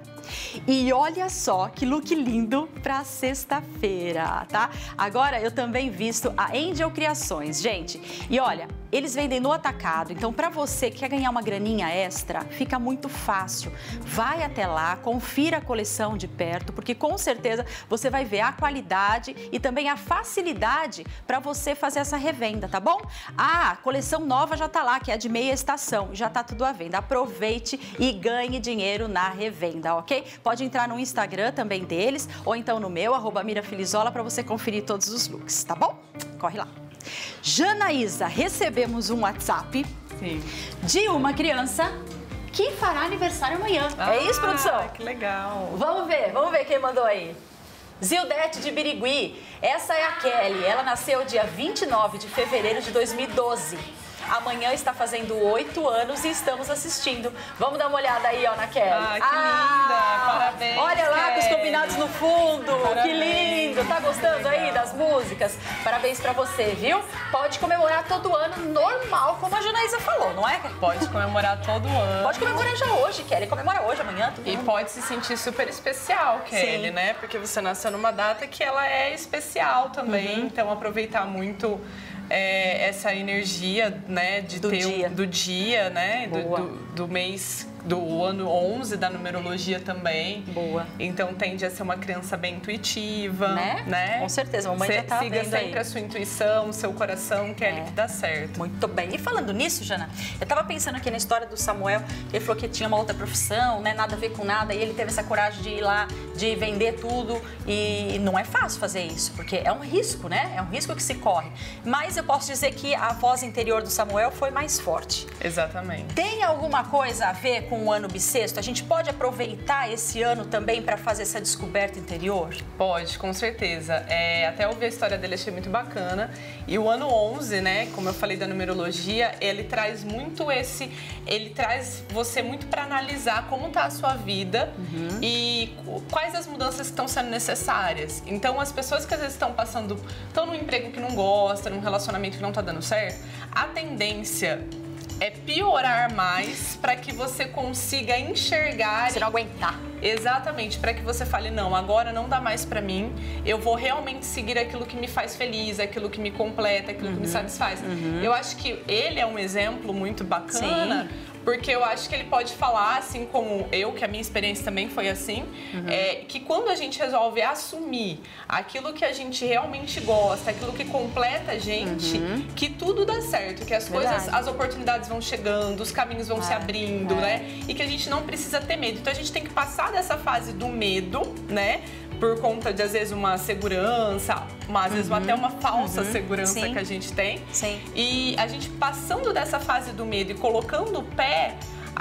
E olha só que look lindo para sexta-feira, tá? Agora eu também visto a Angel Criações, gente. E olha, eles vendem no atacado, então para você que quer ganhar uma graninha extra, fica muito fácil. Vai até lá, confira a coleção de perto, porque com certeza você vai ver a qualidade e também a facilidade para você fazer essa revenda, tá bom? A coleção nova já tá lá, que é de meia estação, já tá tudo à venda. Aproveite e ganhe dinheiro na revenda, ok? Pode entrar no Instagram também deles, ou então no meu, arroba Mira Filizola, para você conferir todos os looks, tá bom? Corre lá. Janaísa, recebemos um WhatsApp Sim. de uma criança que fará aniversário amanhã. Ah, é isso, produção? Que legal. Vamos ver, vamos ver quem mandou aí. Zildete de Birigui, essa é a Kelly, ela nasceu dia vinte e nove de fevereiro de dois mil e doze. Amanhã está fazendo oito anos e estamos assistindo. Vamos dar uma olhada aí, ó, na Kelly. Ah, que linda! Parabéns, Olha lá Kelly. com os combinados no fundo. Parabéns. Que lindo! Tá gostando aí das músicas? Parabéns pra você, viu? Pode comemorar todo ano normal, como a Janaísa falou, não é? Pode comemorar todo ano. Pode comemorar já hoje, Kelly. Comemora hoje, amanhã, tudo E bem. pode se sentir super especial, Kelly, Sim. né? Porque você nasceu numa data que ela é especial também. Uhum. Então, aproveitar muito é, essa energia, né? De Do ter dia. Um, do dia, né? Do, Boa. do, do mês, do ano onze da numerologia também. Boa. Então, tende a ser uma criança bem intuitiva, Né? né? Com certeza, a mamãe Cê- já tá Siga vendo sempre aí. a sua intuição, o seu coração, Kelly, É. que dá certo. Muito bem. E falando nisso, Jana, eu tava pensando aqui na história do Samuel, ele falou que tinha uma outra profissão, né, nada a ver com nada, e ele teve essa coragem de ir lá, de vender tudo, e não é fácil fazer isso, porque é um risco, né? É um risco que se corre. Mas eu posso dizer que a voz interior do Samuel foi mais forte. Exatamente. Tem alguma coisa a ver com o ano bissexto? A gente pode aproveitar esse ano também para fazer essa descoberta interior? Pode, com certeza. É, até ouvir a história dele, achei muito bacana. E o ano onze, né, como eu falei da numerologia, ele traz muito esse... Ele traz você muito para analisar como está a sua vida Uhum. e quais as mudanças que estão sendo necessárias. Então, as pessoas que às vezes estão passando... Estão num emprego que não gosta, num relacionamento que não está dando certo, a tendência é piorar mais para que você consiga enxergar... Se não aguentar. Exatamente, para que você fale, não, agora não dá mais para mim, eu vou realmente seguir aquilo que me faz feliz, aquilo que me completa, aquilo uhum. que me satisfaz. Uhum. Eu acho que ele é um exemplo muito bacana, sim, porque eu acho que ele pode falar, assim como eu, que a minha experiência também foi assim, uhum. é, que quando a gente resolve assumir aquilo que a gente realmente gosta, aquilo que completa a gente, uhum. que tudo dá certo, que as Verdade. coisas, as oportunidades vão chegando, os caminhos vão é, se abrindo, é. né? E que a gente não precisa ter medo. Então a gente tem que passar dessa fase do medo, né? Por conta de, às vezes, uma segurança, uma, às vezes uhum. até uma falsa uhum. segurança Sim. que a gente tem. Sim. E a gente passando dessa fase do medo e colocando o pé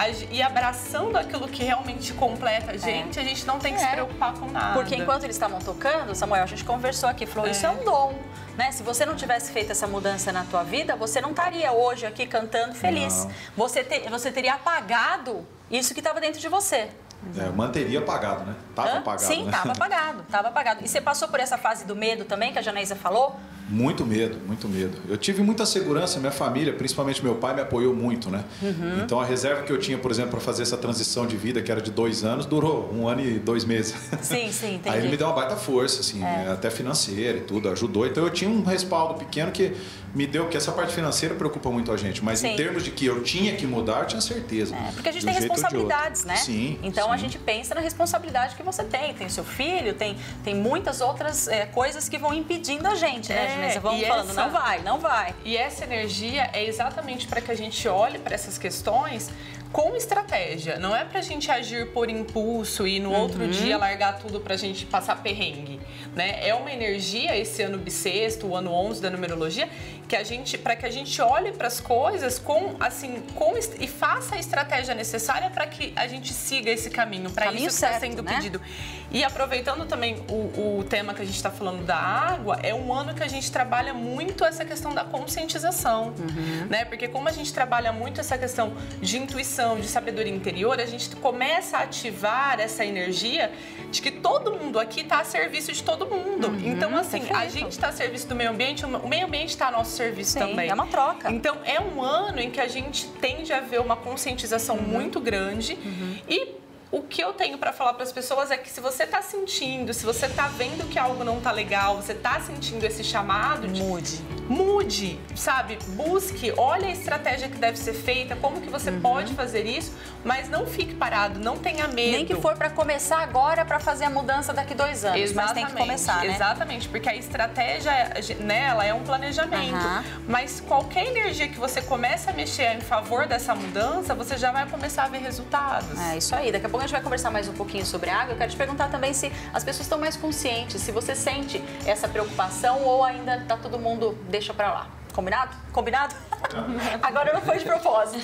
e abraçando aquilo que realmente completa a gente, é. a gente não tem que é. se preocupar com nada. Porque enquanto eles estavam tocando, Samuel, a gente conversou aqui, falou, é. isso é um dom. Né? Se você não tivesse feito essa mudança na tua vida, você não estaria hoje aqui cantando feliz. Você, te, você teria apagado isso que estava dentro de você. É, manteria apagado, né? Tava apagado, Sim, né? tava apagado, tava apagado. E você passou por essa fase do medo também, que a Janaísa falou? Muito medo, muito medo. Eu tive muita segurança, minha família, principalmente meu pai, me apoiou muito, né? Uhum. Então a reserva que eu tinha, por exemplo, para fazer essa transição de vida, que era de dois anos, durou um ano e dois meses. Sim, sim, entendi. Aí ele me deu uma baita força, assim, é. até financeira e tudo, ajudou. Então eu tinha um respaldo pequeno que me deu, que essa parte financeira preocupa muito a gente, mas sim. em termos de que eu tinha que mudar, eu tinha certeza. É, porque a gente tem responsabilidades, né? Sim. Então sim. a gente pensa na responsabilidade que você tem, tem o seu filho, tem, tem muitas outras é, coisas que vão impedindo a gente, né, Janaísa? É, Vamos falando, essa... não vai, não vai. E essa energia é exatamente para que a gente olhe para essas questões com estratégia. Não é pra gente agir por impulso e no uhum. outro dia largar tudo pra gente passar perrengue, né? É uma energia, esse ano bissexto, o ano onze da numerologia, que a gente, para que a gente olhe para as coisas com, assim, com e faça a estratégia necessária para que a gente siga esse caminho, para isso que está sendo né? pedido. E aproveitando também o, o tema que a gente está falando da água, é um ano que a gente trabalha muito essa questão da conscientização, uhum. né? Porque como a gente trabalha muito essa questão de intuição, de sabedoria interior, a gente começa a ativar essa energia de que todo mundo aqui está a serviço de todo mundo. Uhum, então, assim, perfeito. A gente está a serviço do meio ambiente, o meio ambiente está a nosso serviço Sim, também. É uma troca. Então, é um ano em que a gente tende a ver uma conscientização uhum. muito grande uhum. e o que eu tenho para falar para as pessoas é que se você está sentindo, se você está vendo que algo não está legal, você está sentindo esse chamado, de, mude. Mude, sabe? Busque, olha a estratégia que deve ser feita, como que você uhum. pode fazer isso, mas não fique parado, não tenha medo. Nem que for para começar agora para fazer a mudança daqui dois anos, exatamente, mas tem que começar, né? Exatamente, porque a estratégia, né, ela é um planejamento, uhum. mas qualquer energia que você comece a mexer em favor dessa mudança, você já vai começar a ver resultados. É isso aí, daqui a pouco a gente vai conversar mais um pouquinho sobre a água. Eu quero te perguntar também se as pessoas estão mais conscientes, se você sente essa preocupação ou ainda tá todo mundo deixa pra lá. Combinado? Combinado? Agora não foi de propósito.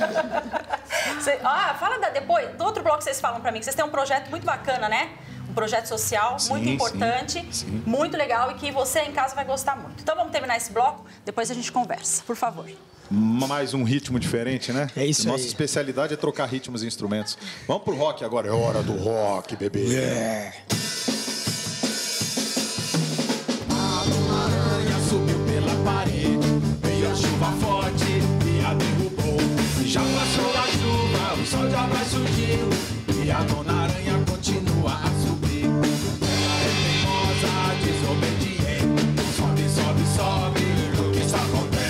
Você, ah, fala da, depois, do outro bloco que vocês falam pra mim, que vocês têm um projeto muito bacana, né? Um projeto social sim, muito importante, sim, sim. muito legal e que você em casa vai gostar muito. Então vamos terminar esse bloco, depois a gente conversa, por favor. Mais um ritmo diferente, né? É isso Nossa aí. especialidade é trocar ritmos e instrumentos. Vamos pro rock agora. É hora do rock, bebê. Yeah. A dona aranha subiu pela parede, veio a chuva forte e a derrubou. Já passou a chuva, o sol já vai surgindo e a dona aranha continua a subir. Ela é teimosa, desobediente, sobe, sobe, sobe, o que está acontecendo?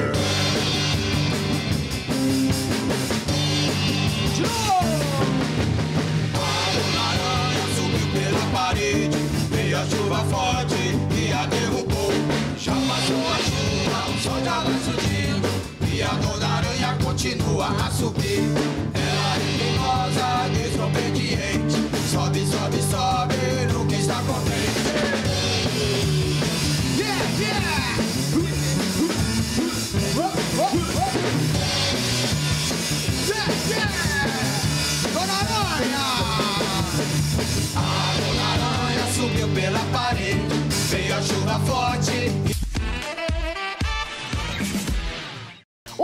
A dona aranha subiu pela parede, veio a chuva forte e a derrubou. Já passou a chuva, o sol já vai surgindo e a dona aranha continua a subir. Ela é teimosa, desobediente, sobe, sobe, sobe, no que está acontecendo? Yeah, yeah! Yeah, yeah! Dona Aranha! A Dona Aranha subiu pela parede, veio a chuva forte. Uma hora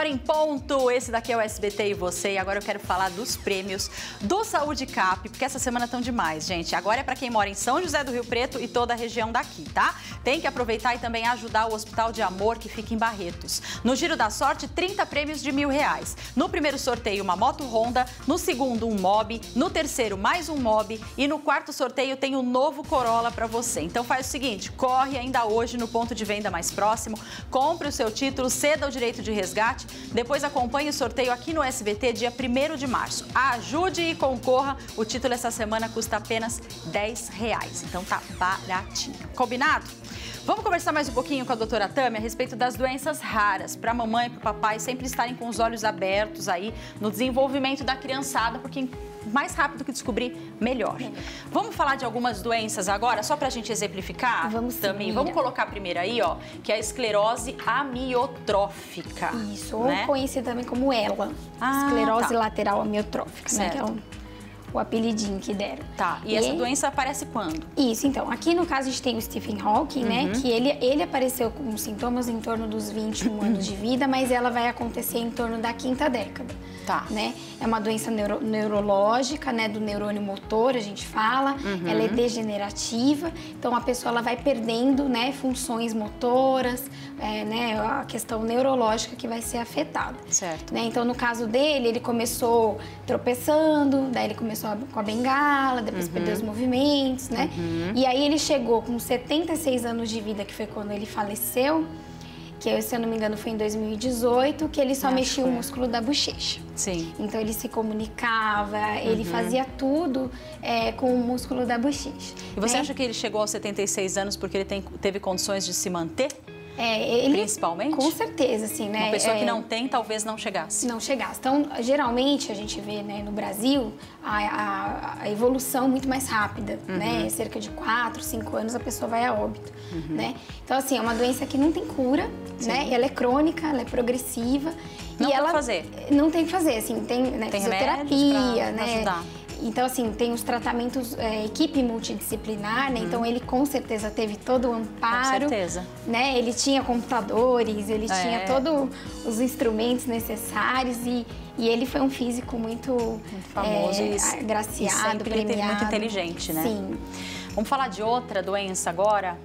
hora em ponto. Esse daqui é o S B T e você. E agora eu quero falar dos prêmios do Saúde Cap, porque essa semana estão demais, gente. Agora é para quem mora em São José do Rio Preto e toda a região daqui, tá? Tem que aproveitar e também ajudar o Hospital de Amor, que fica em Barretos. No Giro da Sorte, trinta prêmios de mil reais. No primeiro sorteio, uma moto Honda. No segundo, um Mobi. No terceiro, mais um Mobi. E no quarto sorteio, tem um novo Corolla para você. Então faz o seguinte, corre ainda hoje no ponto de venda mais próximo, compre o seu título, ceda o direito de resgate, depois acompanhe o sorteio aqui no S B T dia primeiro de março. Ajude e concorra, o título essa semana custa apenas dez reais, então tá baratinho. Combinado? Vamos conversar mais um pouquinho com a doutora Tâmia a respeito das doenças raras, para a mamãe e para o papai sempre estarem com os olhos abertos aí no desenvolvimento da criançada, porque mais rápido que descobrir, melhor. É. Vamos falar de algumas doenças agora, só para a gente exemplificar? Vamos também. Vamos colocar primeiro aí, ó, que é a esclerose amiotrófica. Isso, né? ou conhecida também como ELA, ah, esclerose tá. lateral amiotrófica, certo. né? Que é o, o apelidinho que deram. Tá, e, e essa doença aparece quando? Isso, então, aqui no caso a gente tem o Stephen Hawking, uhum. né? Que ele, ele apareceu com sintomas em torno dos vinte e um anos de vida, mas ela vai acontecer em torno da quinta década. Tá. Né? É uma doença neuro, neurológica, né? Do neurônio motor, a gente fala. Uhum. Ela é degenerativa, então a pessoa ela vai perdendo, né, funções motoras, é, né, a questão neurológica que vai ser afetada. Certo. Né? Então, no caso dele, ele começou tropeçando, daí ele começou com a bengala, depois uhum. perdeu os movimentos, né? Uhum. E aí ele chegou com setenta e seis anos de vida, que foi quando ele faleceu, que se eu não me engano foi em dois mil e dezoito, que ele só Acho mexia o músculo da bochecha. Sim. Então ele se comunicava, uhum. ele fazia tudo é, com o músculo da bochecha. E você né? acha que ele chegou aos setenta e seis anos porque ele tem, teve condições de se manter? É, ele, Principalmente? Com certeza, assim, né? Uma pessoa é, que não tem, talvez não chegasse. Não chegasse. Então, geralmente, a gente vê, né, no Brasil, a, a, a evolução muito mais rápida, uhum. né? Cerca de quatro, cinco anos a pessoa vai a óbito, uhum. né? Então, assim, é uma doença que não tem cura, Sim. né? Ela é crônica, ela é progressiva. Não e tem ela que fazer. Não tem que fazer, assim, tem, né, tem fisioterapia, pra, né? pra ajudar. Então, assim, tem os tratamentos, é, equipe multidisciplinar, né? Uhum. Então, ele com certeza teve todo o amparo. Com certeza. Né? Ele tinha computadores, ele é. tinha todos os instrumentos necessários e, e ele foi um físico muito, muito famoso é, e agraciado, e premiado. Muito inteligente, né? Sim. Vamos falar de outra doença agora,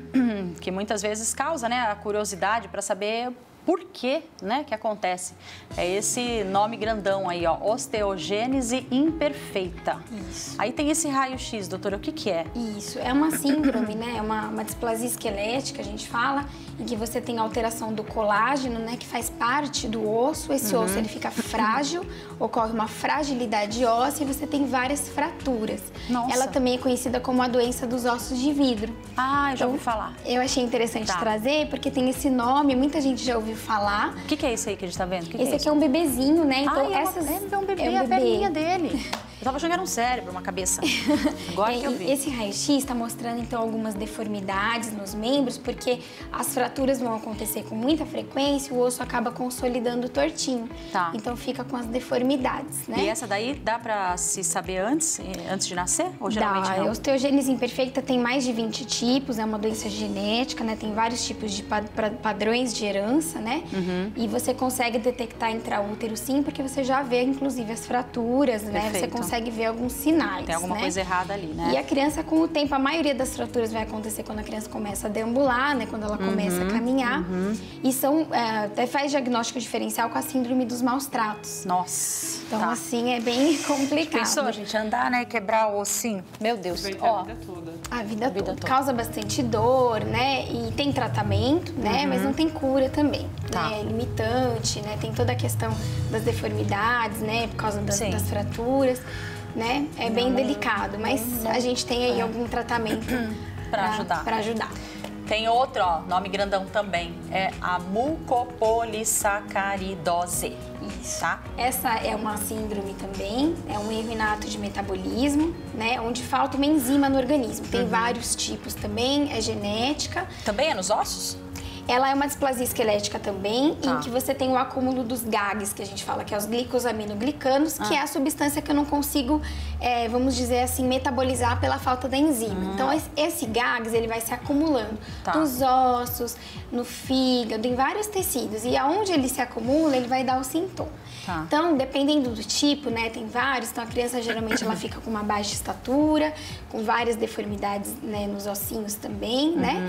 que muitas vezes causa, né, a curiosidade para saber por que, né, que acontece. É esse nome grandão aí, ó, osteogênese imperfeita. Isso. Aí tem esse raio-x, doutora, o que que é? Isso, é uma síndrome, né, é uma, uma displasia esquelética, a gente fala, em que você tem alteração do colágeno, né, que faz parte do osso. Esse uhum. osso, ele fica frágil, ocorre uma fragilidade óssea e você tem várias fraturas. Nossa. Ela também é conhecida como a doença dos ossos de vidro. Ah, eu já então, ouvi falar. Eu achei interessante tá. trazer, porque tem esse nome, muita gente já ouviu falar. O que, que é isso aí que a gente tá vendo? Que esse que é aqui é um bebezinho, né? Então, ah, essas... é, um bebê, é um a bebê. perninha dele. Eu tava achando que era um cérebro, uma cabeça. Agora é, que eu vi. Esse raio-x está mostrando, então, algumas deformidades nos membros, porque as fraturas vão acontecer com muita frequência e o osso acaba consolidando tortinho. Tá. Então, fica com as deformidades, né? E essa daí dá pra se saber antes, antes de nascer? Ou geralmente dá. não? A osteogênese imperfeita tem mais de vinte tipos, é uma doença genética, né? Tem vários tipos de padrões de herança, né? Uhum. E você consegue detectar intraútero, sim, porque você já vê, inclusive, as fraturas, né? Perfeito. Você consegue ver alguns sinais, Tem alguma né? coisa errada ali, né? E a criança, com o tempo, a maioria das fraturas vai acontecer quando a criança começa a deambular, né? Quando ela uhum. começa a caminhar. Uhum. E são, é, até faz diagnóstico diferencial com a síndrome dos maus tratos. Nossa! Então, tá. assim, é bem complicado. Pensou, gente, andar, né? Quebrar o ossinho. Meu Deus. Ó, a vida toda. A vida, a vida toda. toda. Causa bastante dor, né? E tem tratamento, né? Uhum. Mas não tem cura também. Tá. Né? É limitante, né? Tem toda a questão das deformidades, né? Por causa das, das fraturas, né? É bem não, delicado, mas não, a gente tem aí é. algum tratamento para ajudar. Para ajudar. Tem outro, ó, nome grandão também, é a mucopolissacaridose. Isso. Tá? Essa é uma síndrome também, é um erro inato de metabolismo, né? Onde falta uma enzima no organismo. Tem uhum. vários tipos também, é genética. Também é nos ossos? Ela é uma displasia esquelética também, Tá. em que você tem o acúmulo dos gags, que a gente fala, que é os glicosaminoglicanos, que Ah. é a substância que eu não consigo, é, vamos dizer assim, metabolizar pela falta da enzima. Hum. Então, esse, esse gags, ele vai se acumulando Tá. nos ossos, no fígado, em vários tecidos. E aonde ele se acumula, ele vai dar o sintoma. Tá. Então, dependendo do tipo, né, tem vários. Então, a criança geralmente ela fica com uma baixa estatura, com várias deformidades, né, nos ossinhos também, Uhum. né?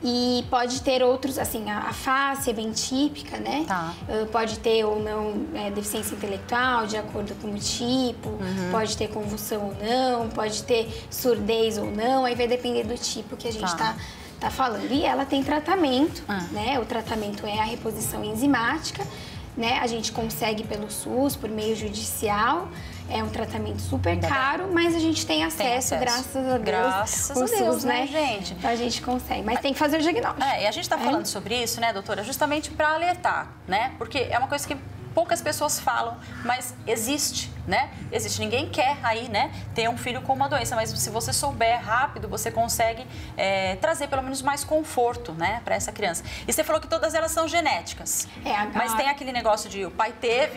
E pode ter outros, assim, a, a face é bem típica, né? Tá. Uh, pode ter ou não é, deficiência intelectual, de acordo com o tipo, Uhum. pode ter convulsão ou não, pode ter surdez ou não, aí vai depender do tipo que a gente Tá. tá, tá falando. E ela tem tratamento, Ah. né? O tratamento é a reposição enzimática, né? A gente consegue pelo SUS, por meio judicial. É um tratamento super Ainda caro, mas a gente tem acesso, acesso. graças a Deus. Graças o a Deus, SUS, né, gente? Então a gente consegue, mas tem que fazer o diagnóstico. É, e a gente está É. falando sobre isso, né, doutora, justamente para alertar, né? Porque é uma coisa que poucas pessoas falam, mas existe, né? Existe. Ninguém quer aí, né, ter um filho com uma doença, mas se você souber rápido, você consegue é, trazer pelo menos mais conforto, né, para essa criança. E você falou que todas elas são genéticas. É, a- Mas tem aquele negócio de o pai teve,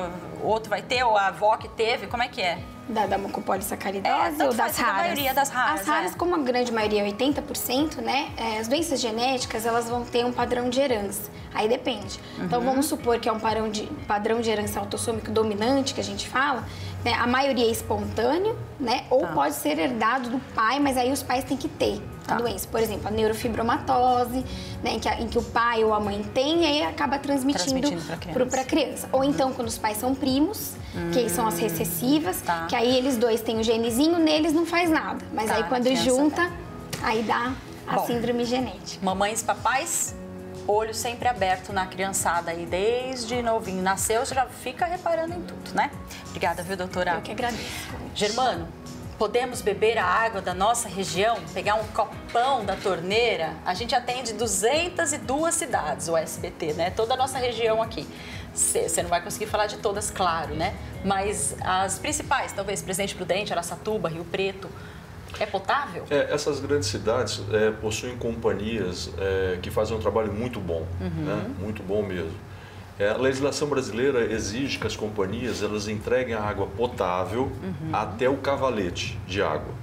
o outro vai ter, ou a avó que teve, como é que é? Da, da mucopolissacaridose É, tanto ou faz, das da raras? maioria das raras, As raras, é. como a grande maioria, oitenta por cento, né? é, as doenças genéticas, elas vão ter um padrão de herança. Aí depende. Então, Uhum. vamos supor que é um padrão de, padrão de herança autossômico dominante, que a gente fala, né? A maioria é espontâneo, né? Ou Tá. pode ser herdado do pai, mas aí os pais têm que ter Tá. a doença. Por exemplo, a neurofibromatose, né? Em que, a- em que o pai ou a mãe tem e aí acaba transmitindo, Transmitindo pra criança. pro- pra criança. Ou então, quando os pais são primos, que são as recessivas, Tá. que aí eles dois têm o genezinho, neles não faz nada. Mas Tá, aí na quando criança junta, aí dá a Bom. síndrome genética. Mamães, papais, olho sempre aberto na criançada aí, desde novinho. Nasceu, você já fica reparando em tudo, né? Obrigada, viu, doutora? Eu que agradeço. Germano, podemos beber a água da nossa região, pegar um copão da torneira? A gente atende duzentas e duas cidades, o S B T, né? Toda a nossa região aqui. Você não vai conseguir falar de todas, claro, né? Mas as principais, talvez Presidente Prudente, Araçatuba, Rio Preto, é potável? É, essas grandes cidades é, possuem companhias é, que fazem um trabalho muito bom, né? Muito bom mesmo. É, a legislação brasileira exige que as companhias elas entreguem a água potável até o cavalete de água.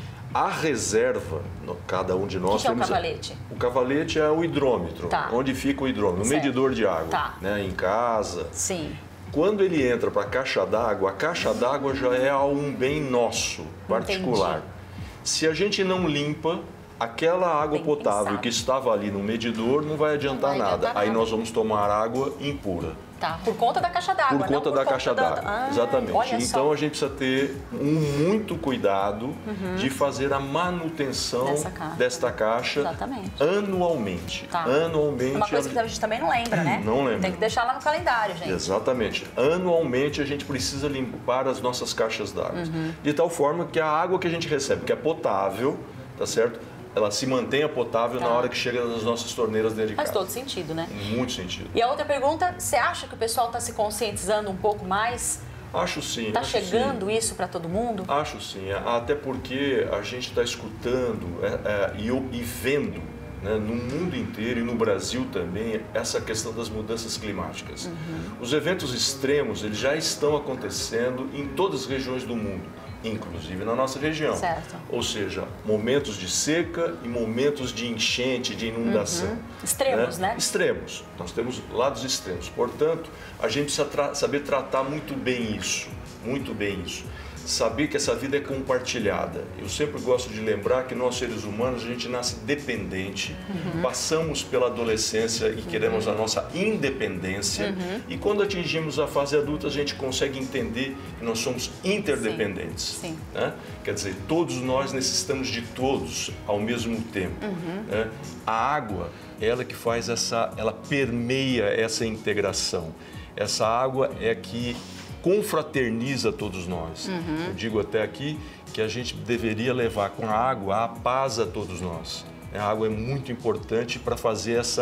A reserva, no- cada um de O nós que, que é o temos... cavalete? O cavalete é o hidrômetro, Tá. onde fica o hidrômetro, o Certo. medidor de água, Tá. né? Em casa. Sim. Quando ele entra para a caixa d'água, a caixa d'água já é um bem nosso, particular. Entendi. Se a gente não limpa, aquela água Bem potável pensado. que estava ali no medidor não vai adiantar vai nada. adiantar Aí nada. nós vamos tomar água impura. Tá. Por conta da caixa d'água, Por não conta por da caixa da- d'água. Ah, Exatamente. olha Então só. a gente precisa ter um muito cuidado de fazer a manutenção Dessa caixa. desta caixa Exatamente. anualmente. Tá. Anualmente. É uma coisa que a gente também não lembra, né? Não lembra. Tem que deixar lá no calendário, gente. Exatamente. Anualmente a gente precisa limpar as nossas caixas d'água. Uhum. De tal forma que a água que a gente recebe, que é potável, tá certo? Ela se mantenha potável Tá. na hora que chega nas nossas torneiras dentro de Faz casa. todo sentido, né? Muito sentido. E a outra pergunta, você acha que o pessoal está se conscientizando um pouco mais? Acho sim. Está acho chegando sim. isso para todo mundo? Acho sim. Até porque a gente está escutando é, é, e, o- e vendo, né, no mundo inteiro e no Brasil também, essa questão das mudanças climáticas. Os eventos extremos eles já estão acontecendo em todas as regiões do mundo, inclusive na nossa região. Certo. Ou seja, momentos de seca e momentos de enchente, de inundação. Extremos, né? Extremos. Nós temos lados extremos. Portanto, a gente precisa tra- saber tratar muito bem isso, muito bem isso. Saber que essa vida é compartilhada. Eu sempre gosto de lembrar que nós, seres humanos, a gente nasce dependente, passamos pela adolescência e queremos a nossa independência, e quando atingimos a fase adulta, a gente consegue entender que nós somos interdependentes. Sim. Né? Quer dizer, todos nós necessitamos de todos ao mesmo tempo. Né? A água, ela que faz essa, ela permeia essa integração. Essa água é que confraterniza todos nós. Eu digo até aqui que a gente deveria levar com a água a paz a todos nós. A água é muito importante para fazer essa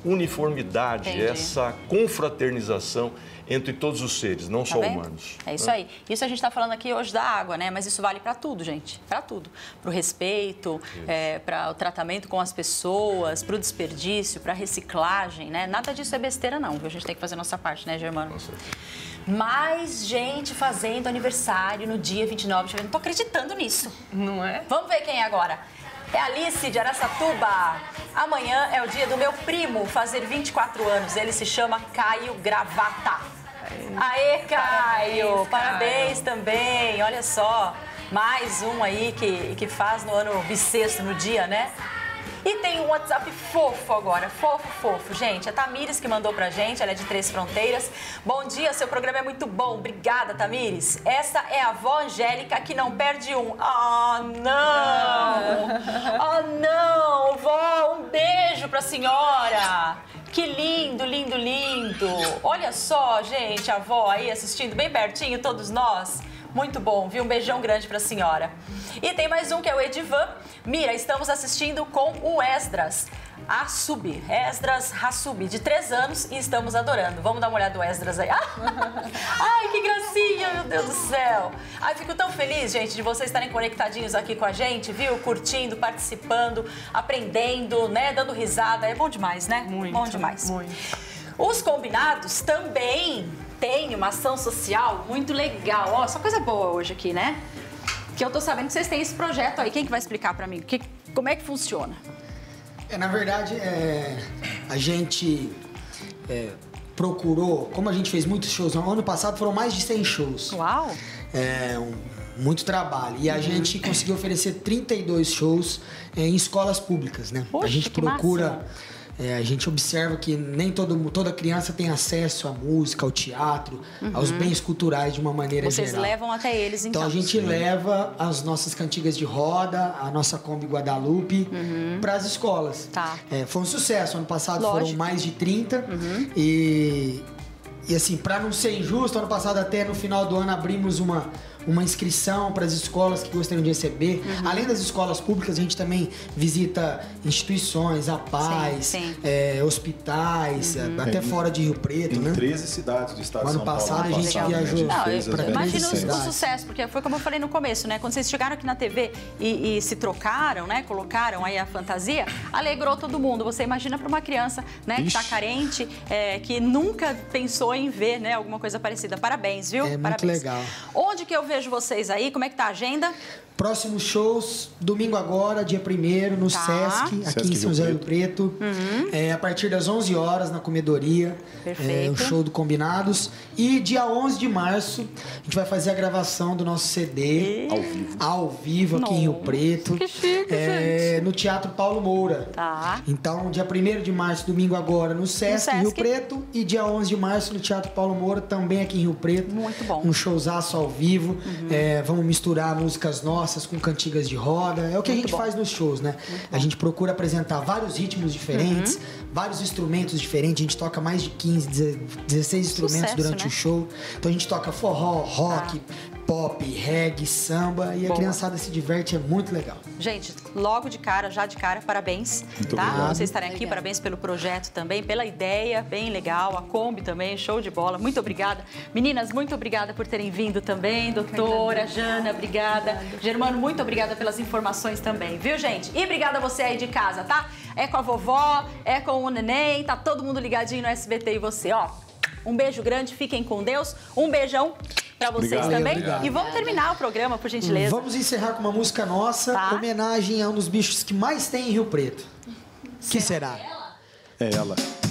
uniformidade, Entendi. essa confraternização entre todos os seres, não Tá só vendo? humanos. É isso né? aí. Isso a gente está falando aqui hoje da água, né? Mas isso vale para tudo, gente. Para tudo. Para o respeito, é, para o tratamento com as pessoas, para o desperdício, para a reciclagem, né? Nada disso é besteira, não. Viu? A gente tem que fazer a nossa parte, né, Germano? Com certeza. Mais gente fazendo aniversário no dia vinte e nove. Eu não tô acreditando nisso. Não é? Vamos ver quem é agora. É a Alice de Araçatuba. Amanhã é o dia do meu primo fazer vinte e quatro anos. Ele se chama Caio Gravata. Aê, Caio! Parabéns, Parabéns também. Olha só, mais um aí que, que faz no ano bissexto, no dia, né? E tem um WhatsApp fofo agora, fofo, fofo. Gente, a Tamires que mandou pra gente, ela é de Três Fronteiras. Bom dia, seu programa é muito bom. Obrigada, Tamires. Essa é a avó Angélica que não perde um. Ah, não! Ah, não! Vó, um beijo pra senhora! Que lindo, lindo, lindo! Olha só, gente, a avó aí assistindo bem pertinho, todos nós. Muito bom, viu? Um beijão grande pra senhora. E tem mais um que é o Edivan. Mira, estamos assistindo com o Esdras Hassub, Esdras Hassub, de três anos, e estamos adorando. Vamos dar uma olhada no Esdras aí. Ai, que gracinha, meu Deus do céu. Ai, fico tão feliz, gente, de vocês estarem conectadinhos aqui com a gente, viu? Curtindo, participando, aprendendo, né? Dando risada. É bom demais, né? Muito. Bom demais. Muito. Os combinados também têm uma ação social muito legal. Ó, só coisa boa hoje aqui, né? Que eu tô sabendo que vocês têm esse projeto aí. Quem que vai explicar pra mim? Que, como é que funciona? É, na verdade, é, a gente é, procurou, como a gente fez muitos shows, no ano passado foram mais de cem shows. Uau! É, um, muito trabalho. E a Uhum. gente conseguiu oferecer trinta e dois shows é, em escolas públicas, né? Poxa, a gente que procura... massa. É, a gente observa que nem todo, toda criança tem acesso à música, ao teatro, Uhum. aos bens culturais de uma maneira Vocês geral. levam até eles, então. Então a gente leva as nossas cantigas de roda, a nossa Kombi Guadalupe para as escolas. Tá. É, foi um sucesso. Ano passado Lógico. foram mais de trinta. Uhum. E, e assim, para não ser injusto, ano passado até no final do ano abrimos uma, uma inscrição para as escolas que gostariam de receber. Uhum. Além das escolas públicas, a gente também visita instituições, a paz, Sim, sim. é, hospitais, Uhum. até É, fora de Rio Preto, Em né? treze cidades do estado Ano de São Paulo. passado ano a gente passado, né? viajou. Não, fez eu as imagino vinte e seis. o sucesso, porque foi como eu falei no começo, né? Quando vocês chegaram aqui na T V e, e se trocaram, né? Colocaram aí a fantasia, alegrou todo mundo. Você imagina para uma criança, né? Que tá Ixi. carente, é, que nunca pensou em ver, né? Alguma coisa parecida. Parabéns, viu? É muito Parabéns. legal. Onde que eu vejo vocês aí? Como é que tá a agenda? Próximos shows, domingo agora, dia primeiro, no Tá. Sesc, aqui Sesc em São José do Rio Preto. É, a partir das onze horas, na comedoria. Perfeito. É, o show do Combinados. E dia onze de março, a gente vai fazer a gravação do nosso C D. Ao vivo. Ao vivo, aqui em Rio Nossa, Preto. que chique, é, no Teatro Paulo Moura. Tá. Então, dia primeiro de março, domingo agora, no Sesc, Sesc. Rio Preto. E dia onze de março, no Teatro Paulo Moura, também aqui em Rio Preto. Muito bom. Um showzaço ao vivo. É, vamos misturar músicas nossas com cantigas de roda. É o que a Muito gente bom. faz nos shows, né? A gente procura apresentar vários ritmos diferentes, Uhum. vários instrumentos diferentes. A gente toca mais de quinze, dezesseis instrumentos Sucesso, durante né? o show. Então a gente toca forró, rock, pop, reggae, samba. E a Boa. criançada se diverte, é muito legal. Gente, logo de cara, já de cara, parabéns, Muito tá? obrigado. Por vocês estarem aqui, parabéns pelo projeto também, pela ideia, bem legal, a Kombi também, show de bola, muito obrigada. Meninas, muito obrigada por terem vindo também, doutora, Jana, obrigada. Germano, muito obrigada pelas informações também, viu, gente? E obrigada a você aí de casa, tá? É com a vovó, é com o neném, tá todo mundo ligadinho no S B T e você, ó. Um beijo grande, fiquem com Deus, um beijão pra vocês Obrigado. também. Obrigado. E vamos terminar o programa, por gentileza. Vamos encerrar com uma música nossa, Tá. homenagem a um dos bichos que mais tem em Rio Preto. Que será? É ela.